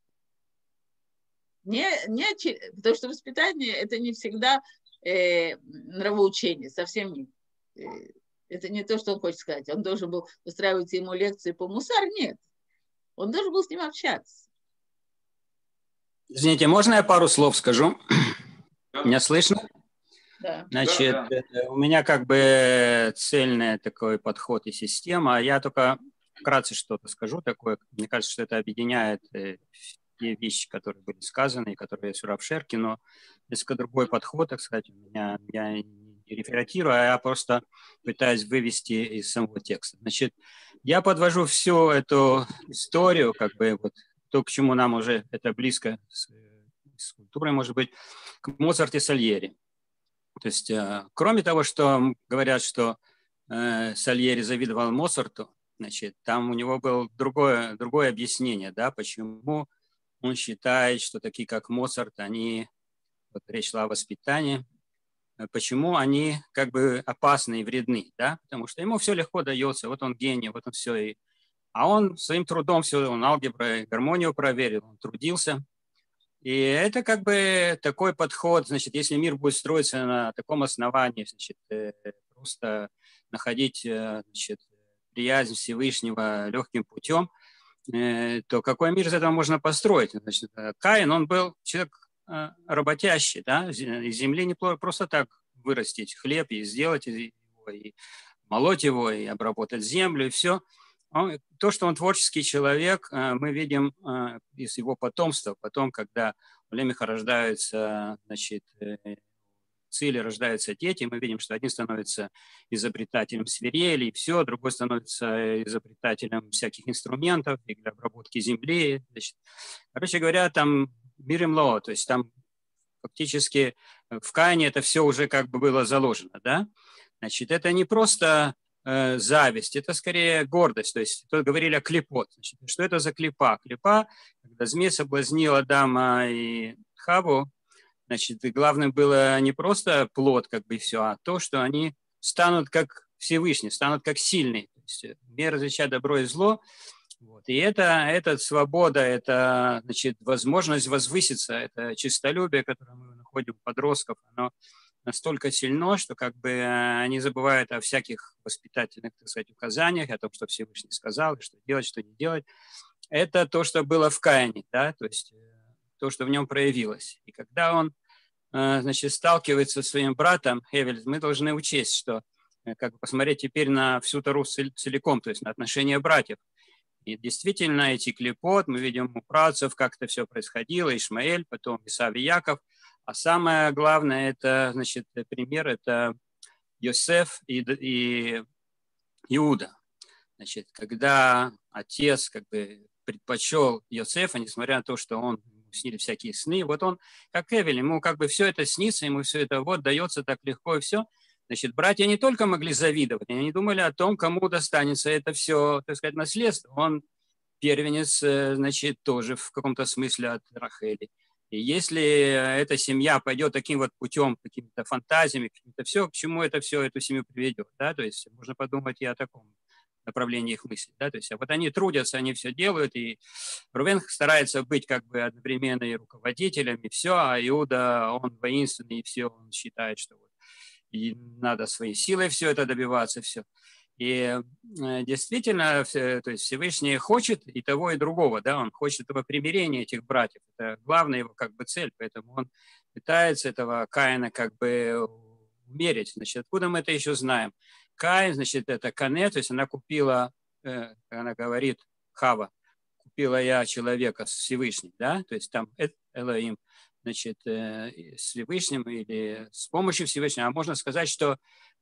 Потому что воспитание – это не всегда нравоучение, совсем нет. Это не то, что он хочет сказать. Он должен был устраивать ему лекции по мусар, нет. Он должен был с ним общаться. Извините, можно я пару слов скажу? Да. Меня слышно? Да. Значит, у меня как бы цельный такой подход и система. Я только вкратце что-то скажу такое. Мне кажется, что это объединяет те вещи, которые были сказаны, и которые есть у Рав Шерки, но несколько другой подход, так сказать, у меня, я не рефератирую, а я просто пытаюсь вывести из самого текста. Значит, я подвожу всю эту историю, как бы вот то, к чему нам уже это близко с культурой, может быть, к Моцарту и Сальери. То есть, кроме того, что говорят, что Сальери завидовал Моцарту, значит, там у него было другое объяснение, да, почему он считает, что такие, как Моцарт, они, вот речь шла о воспитании, почему они как бы опасны и вредны, да, потому что ему все легко дается, вот он гений, вот он все, а он своим трудом все, он алгебру, гармонию проверил, он трудился, и это как бы такой подход, значит, если мир будет строиться на таком основании, значит, просто находить, значит, приязнь Всевышнего легким путем, то какой мир из этого можно построить? Значит, Каин, он был человек работящий, да, из земли не просто так вырастить хлеб и сделать его, и молоть его, и обработать землю, и все. То, что он творческий человек, мы видим из его потомства. Потом, когда у Лемеха рождаются, значит, цели, рождаются дети, мы видим, что один становится изобретателем свирелей, все, другой становится изобретателем всяких инструментов для обработки земли. Значит, короче говоря, там биремло, то есть там фактически в Каине это все уже как бы было заложено, да? Значит, это не просто зависть, это скорее гордость. То есть тут говорили о клипот. Значит, что это за клипа? Клипа, когда змей соблазнил Адама и Хаву, значит, главным было не просто плод, как бы и все, а то, что они станут как Всевышний, станут как сильные. То есть мир различает добро и зло. Вот. И это свобода, это, значит, возможность возвыситься, это честолюбие, которое мы находим у подростков, оно настолько сильно, что как бы они забывают о всяких воспитательных, так сказать, указаниях, о том, что Всевышний сказал, что делать, что не делать. Это то, что было в Каине, да, то есть то, что в нем проявилось. И когда он, значит, сталкивается со своим братом Хевель, мы должны учесть, что как бы посмотреть теперь на всю Тору целиком, то есть на отношения братьев. И действительно, эти клипот, мы видим у працев, как это все происходило, Ишмаэль, потом Исав и Яков. А самое главное, это, значит, пример, это Йосеф и Иуда. Значит, когда отец как бы предпочел Йосефа, несмотря на то, что он снили всякие сны, вот он, как Эвель, ему как бы все это снится, ему все это вот дается так легко и все. Значит, братья не только могли завидовать, они думали о том, кому достанется это все, так сказать, наследство. Он первенец, значит, тоже в каком-то смысле от Рахели. И если эта семья пойдет таким вот путем, какими-то фантазиями, каким-то все, к чему это все эту семью приведет, да, то есть можно подумать и о таком направлении их мыслей, да, то есть а вот они трудятся, они все делают, и Рувен старается быть как бы одновременно и руководителем, и все, а Иуда, он воинственный, и все, он считает, что вот и надо своей силой все это добиваться, все. И действительно, то есть Всевышний хочет и того, и другого, да, он хочет этого примирения этих братьев, это главная его как бы цель, поэтому он пытается этого Каина как бы умерить. Значит, откуда мы это еще знаем? Каин, значит, это Кане, то есть она купила, она говорит, Хава, купила я человека с Всевышним, да, то есть там Элоим, значит, с Всевышним или с помощью Всевышнего, а можно сказать, что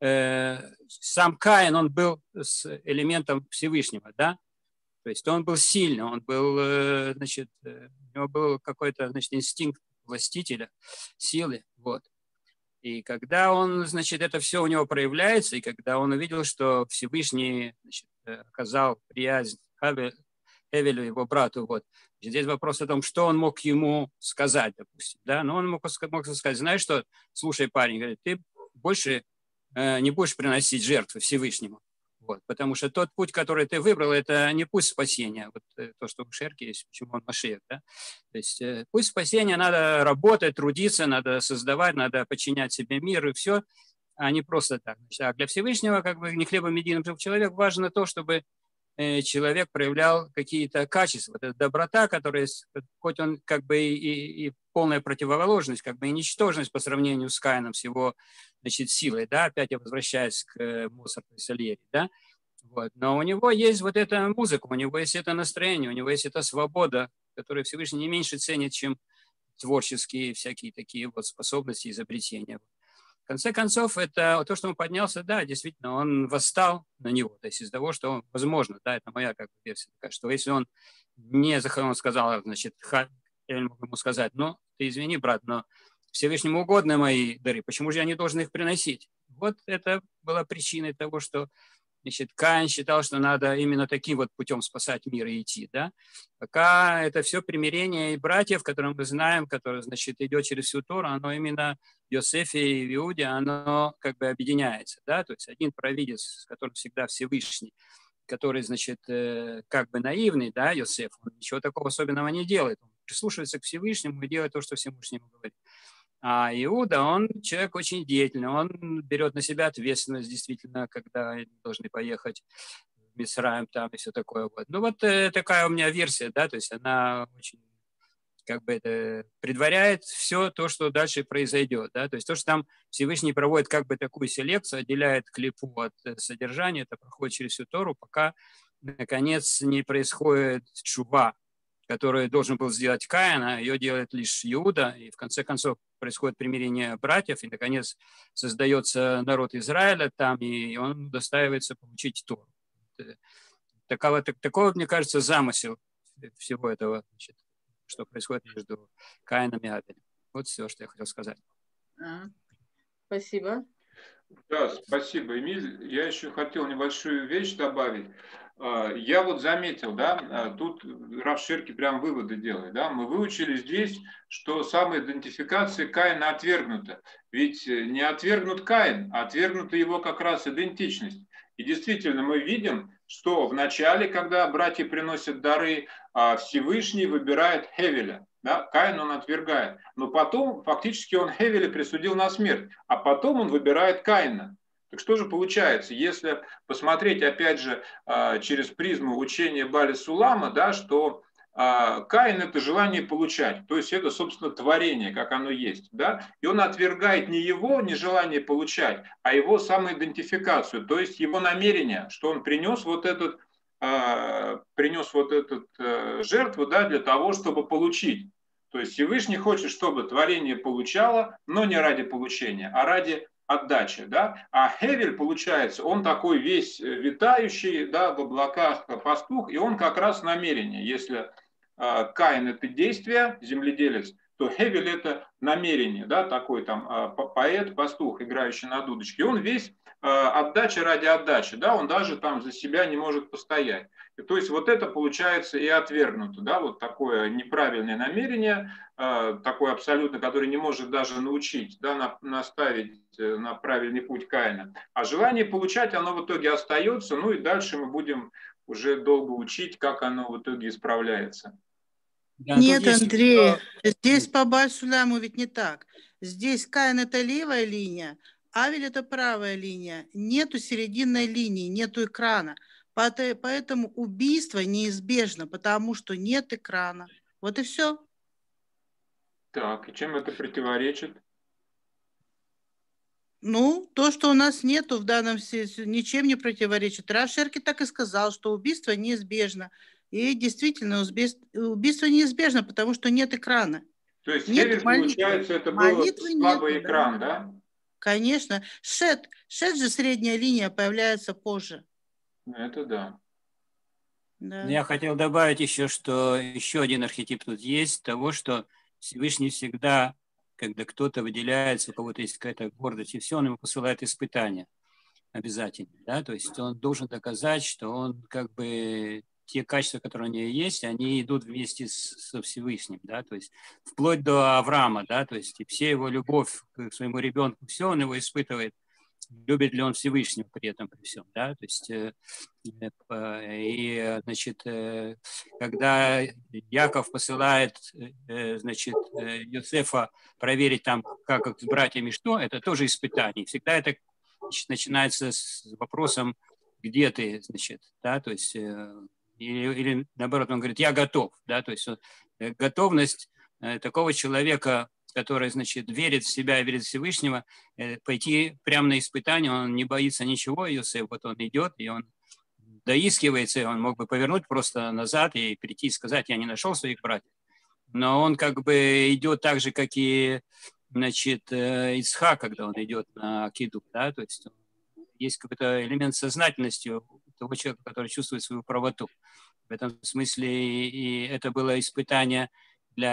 сам Каин, он был с элементом Всевышнего, да, то есть он был сильный, он был, значит, у него был какой-то, значит, инстинкт властителя, силы, вот. И когда он, значит, это все у него проявляется, и когда он увидел, что Всевышний, значит, оказал приязнь Эвелю, его брату, вот. Здесь вопрос о том, что он мог ему сказать, допустим, да, но он мог сказать, знаешь что, слушай, парень, говорит, ты больше не будешь приносить жертвы Всевышнему, вот, потому что тот путь, который ты выбрал, это не путь спасения, вот то, что в Шерке есть, почему он Машиах, да, то есть путь спасения, надо работать, трудиться, надо создавать, надо подчинять себе мир и все, а не просто так. А для Всевышнего, как бы, не хлебом единым жил человек, важно то, чтобы человек проявлял какие-то качества. Это доброта, которая, хоть он как бы и полная противоположность, как бы и ничтожность по сравнению с Каином, с его, значит, силой, да, опять я возвращаюсь к Моцарту и Сальери, да, вот. Но у него есть вот эта музыка, у него есть это настроение, у него есть эта свобода, которую Всевышний не меньше ценит, чем творческие всякие такие вот способности, изобретения. В конце концов, это то, что он поднялся, да, действительно, он восстал на него, то есть из-за того, что, возможно, да, это моя как бы версия такая, что если он не захотел, он сказал, значит, я мог ему сказать, ну, ты извини, брат, но Всевышнему угодны мои дары, почему же я не должен их приносить? Вот это была причиной того, что, значит, Каин считал, что надо именно таким вот путем спасать мир и идти, да. Пока это все примирение и братьев, которые мы знаем, которые, значит, идет через всю Тору, оно именно в Йосефе и в Иуде, оно как бы объединяется, да, то есть один провидец, который всегда Всевышний, который, значит, как бы наивный, да, Йосеф, он ничего такого особенного не делает, он прислушивается к Всевышнему и делает то, что Всевышний ему говорит. А Иуда, он человек очень деятельный, он берет на себя ответственность, действительно, когда должны поехать в Мицраим там и все такое. Вот. Ну вот такая у меня версия, да, то есть она очень как бы это предваряет все то, что дальше произойдет, да, то есть то, что там Всевышний проводит как бы такую селекцию, отделяет клипу от содержания, это проходит через всю Тору, пока, наконец, не происходит тшува, который должен был сделать Каин, а ее делает лишь Иуда, и в конце концов происходит примирение братьев, и, наконец, создается народ Израиля там, и он удостаивается получить Тору. Такой, мне кажется, замысел всего этого, значит, что происходит между Каином и Авелем. Вот все, что я хотел сказать. Спасибо. Да, спасибо, Эмиль. Я еще хотел небольшую вещь добавить. Я вот заметил, да, тут Рав Шерки прям выводы делает, да, мы выучили здесь, что самоидентификация Каина отвергнута. Ведь не отвергнут Каин, а отвергнута его как раз идентичность. И действительно мы видим, что в начале, когда братья приносят дары, Всевышний выбирает Хевеля. Да, Каин он отвергает. Но потом фактически он Хевеля присудил на смерть, а потом он выбирает Каина. Так что же получается, если посмотреть опять же через призму учения Бали Сулама, да, что Каин – это желание получать, то есть это, собственно, творение, как оно есть. Да? И он отвергает не его нежелание получать, а его самоидентификацию, то есть его намерение, что он принес вот эту жертву, да, для того, чтобы получить. То есть Всевышний хочет, чтобы творение получало, но не ради получения, а ради отдачи. Да? А Хевель, получается, он такой весь витающий, да, в облаках пастух, и он как раз намерение. Если Каин – это действие, земледелец, то Хевель – это намерение, да, такой там поэт, пастух, играющий на дудочке. И он весь отдача ради отдачи, да, он даже там за себя не может постоять. И, то есть вот это получается и отвергнуто, да, вот такое неправильное намерение, такое абсолютно, которое не может даже научить, да, наставить на правильный путь Каина. А желание получать, оно в итоге остается, ну и дальше мы будем уже долго учить, как оно в итоге исправляется. Нет, Андрей, здесь по Баль-Суляму ведь не так. Здесь Каин – это левая линия, Авель – это правая линия. Нету серединной линии, нету экрана. Поэтому убийство неизбежно, потому что нет экрана. Вот и все. Так, и чем это противоречит? Ну, то, что у нас нету в данном случае, ничем не противоречит. Рав Шерки так и сказал, что убийство неизбежно. И действительно, убийство неизбежно, потому что нет экрана. То есть Хевель, получается, это был слабый экран, да? Конечно. Шет же средняя линия появляется позже. Это да. Я хотел добавить еще, что еще один архетип тут есть, того, что Всевышний всегда, когда кто-то выделяется, у кого-то есть какая-то гордость, и все, он ему посылает испытания обязательно. Да? То есть он должен доказать, что он как бы те качества, которые у него есть, они идут вместе со Всевышним, да, то есть вплоть до Авраама, да, то есть и все его любовь к своему ребенку, все он его испытывает, любит ли он Всевышнего при этом, при всем, да, то есть и, значит, когда Яков посылает, значит, Йосефа проверить там, как с братьями что, это тоже испытание, всегда это начинается с вопросом, где ты, значит, да, то есть или наоборот, он говорит, я готов, да, то есть готовность такого человека, который, значит, верит в себя и верит в Всевышнего, пойти прямо на испытание, он не боится ничего, Йосеф, вот он идет, и он доискивается, и он мог бы повернуть просто назад и прийти и сказать, я не нашел своих братьев, но он как бы идет так же, как и, значит, Ицхак, когда он идет на Акиду, да, то есть есть какой-то элемент сознательности у того человека, который чувствует свою правоту. В этом смысле и это было испытание для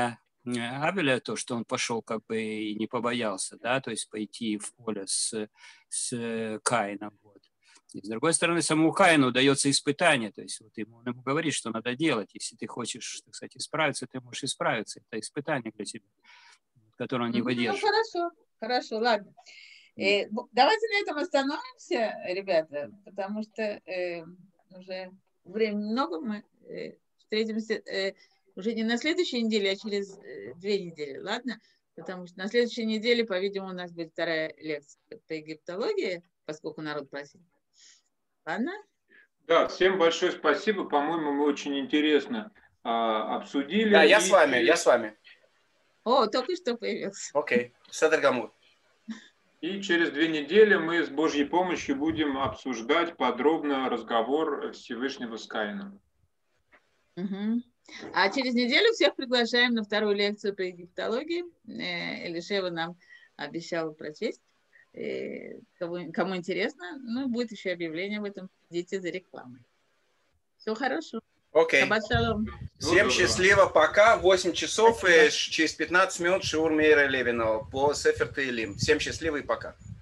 Авеля, то, что он пошел как бы и не побоялся, да, то есть пойти в поле с Каином. Вот. И с другой стороны, самому Каину дается испытание, то есть вот он ему говорит, что надо делать. Если ты хочешь, так сказать, исправиться, ты можешь исправиться. Это испытание для тебя, которое он не выдержит. Ну, хорошо, ладно. Давайте на этом остановимся, ребята, потому что уже времени много, мы встретимся уже не на следующей неделе, а через 2 недели, ладно? Потому что на следующей неделе, по-видимому, у нас будет 2-я лекция по египтологии, поскольку народ просил. Ладно? Да, всем большое спасибо. По-моему, мы очень интересно обсудили. Да, я с вами. О, только что появился. Окей, Седер гамур. И через 2 недели мы с Божьей помощью будем обсуждать подробно разговор Всевышнего с Каином. Угу. А через неделю всех приглашаем на 2-ю лекцию по египтологии. Элишева нам обещала прочесть. Кому интересно, ну, будет еще объявление об этом. Идите за рекламой. Все хорошо. Окей. Шаббат шалом. Всем счастливо, пока. 8 часов и через 15 минут Шиур Мейра Левина по Сефер Теилим. Всем счастливо и пока.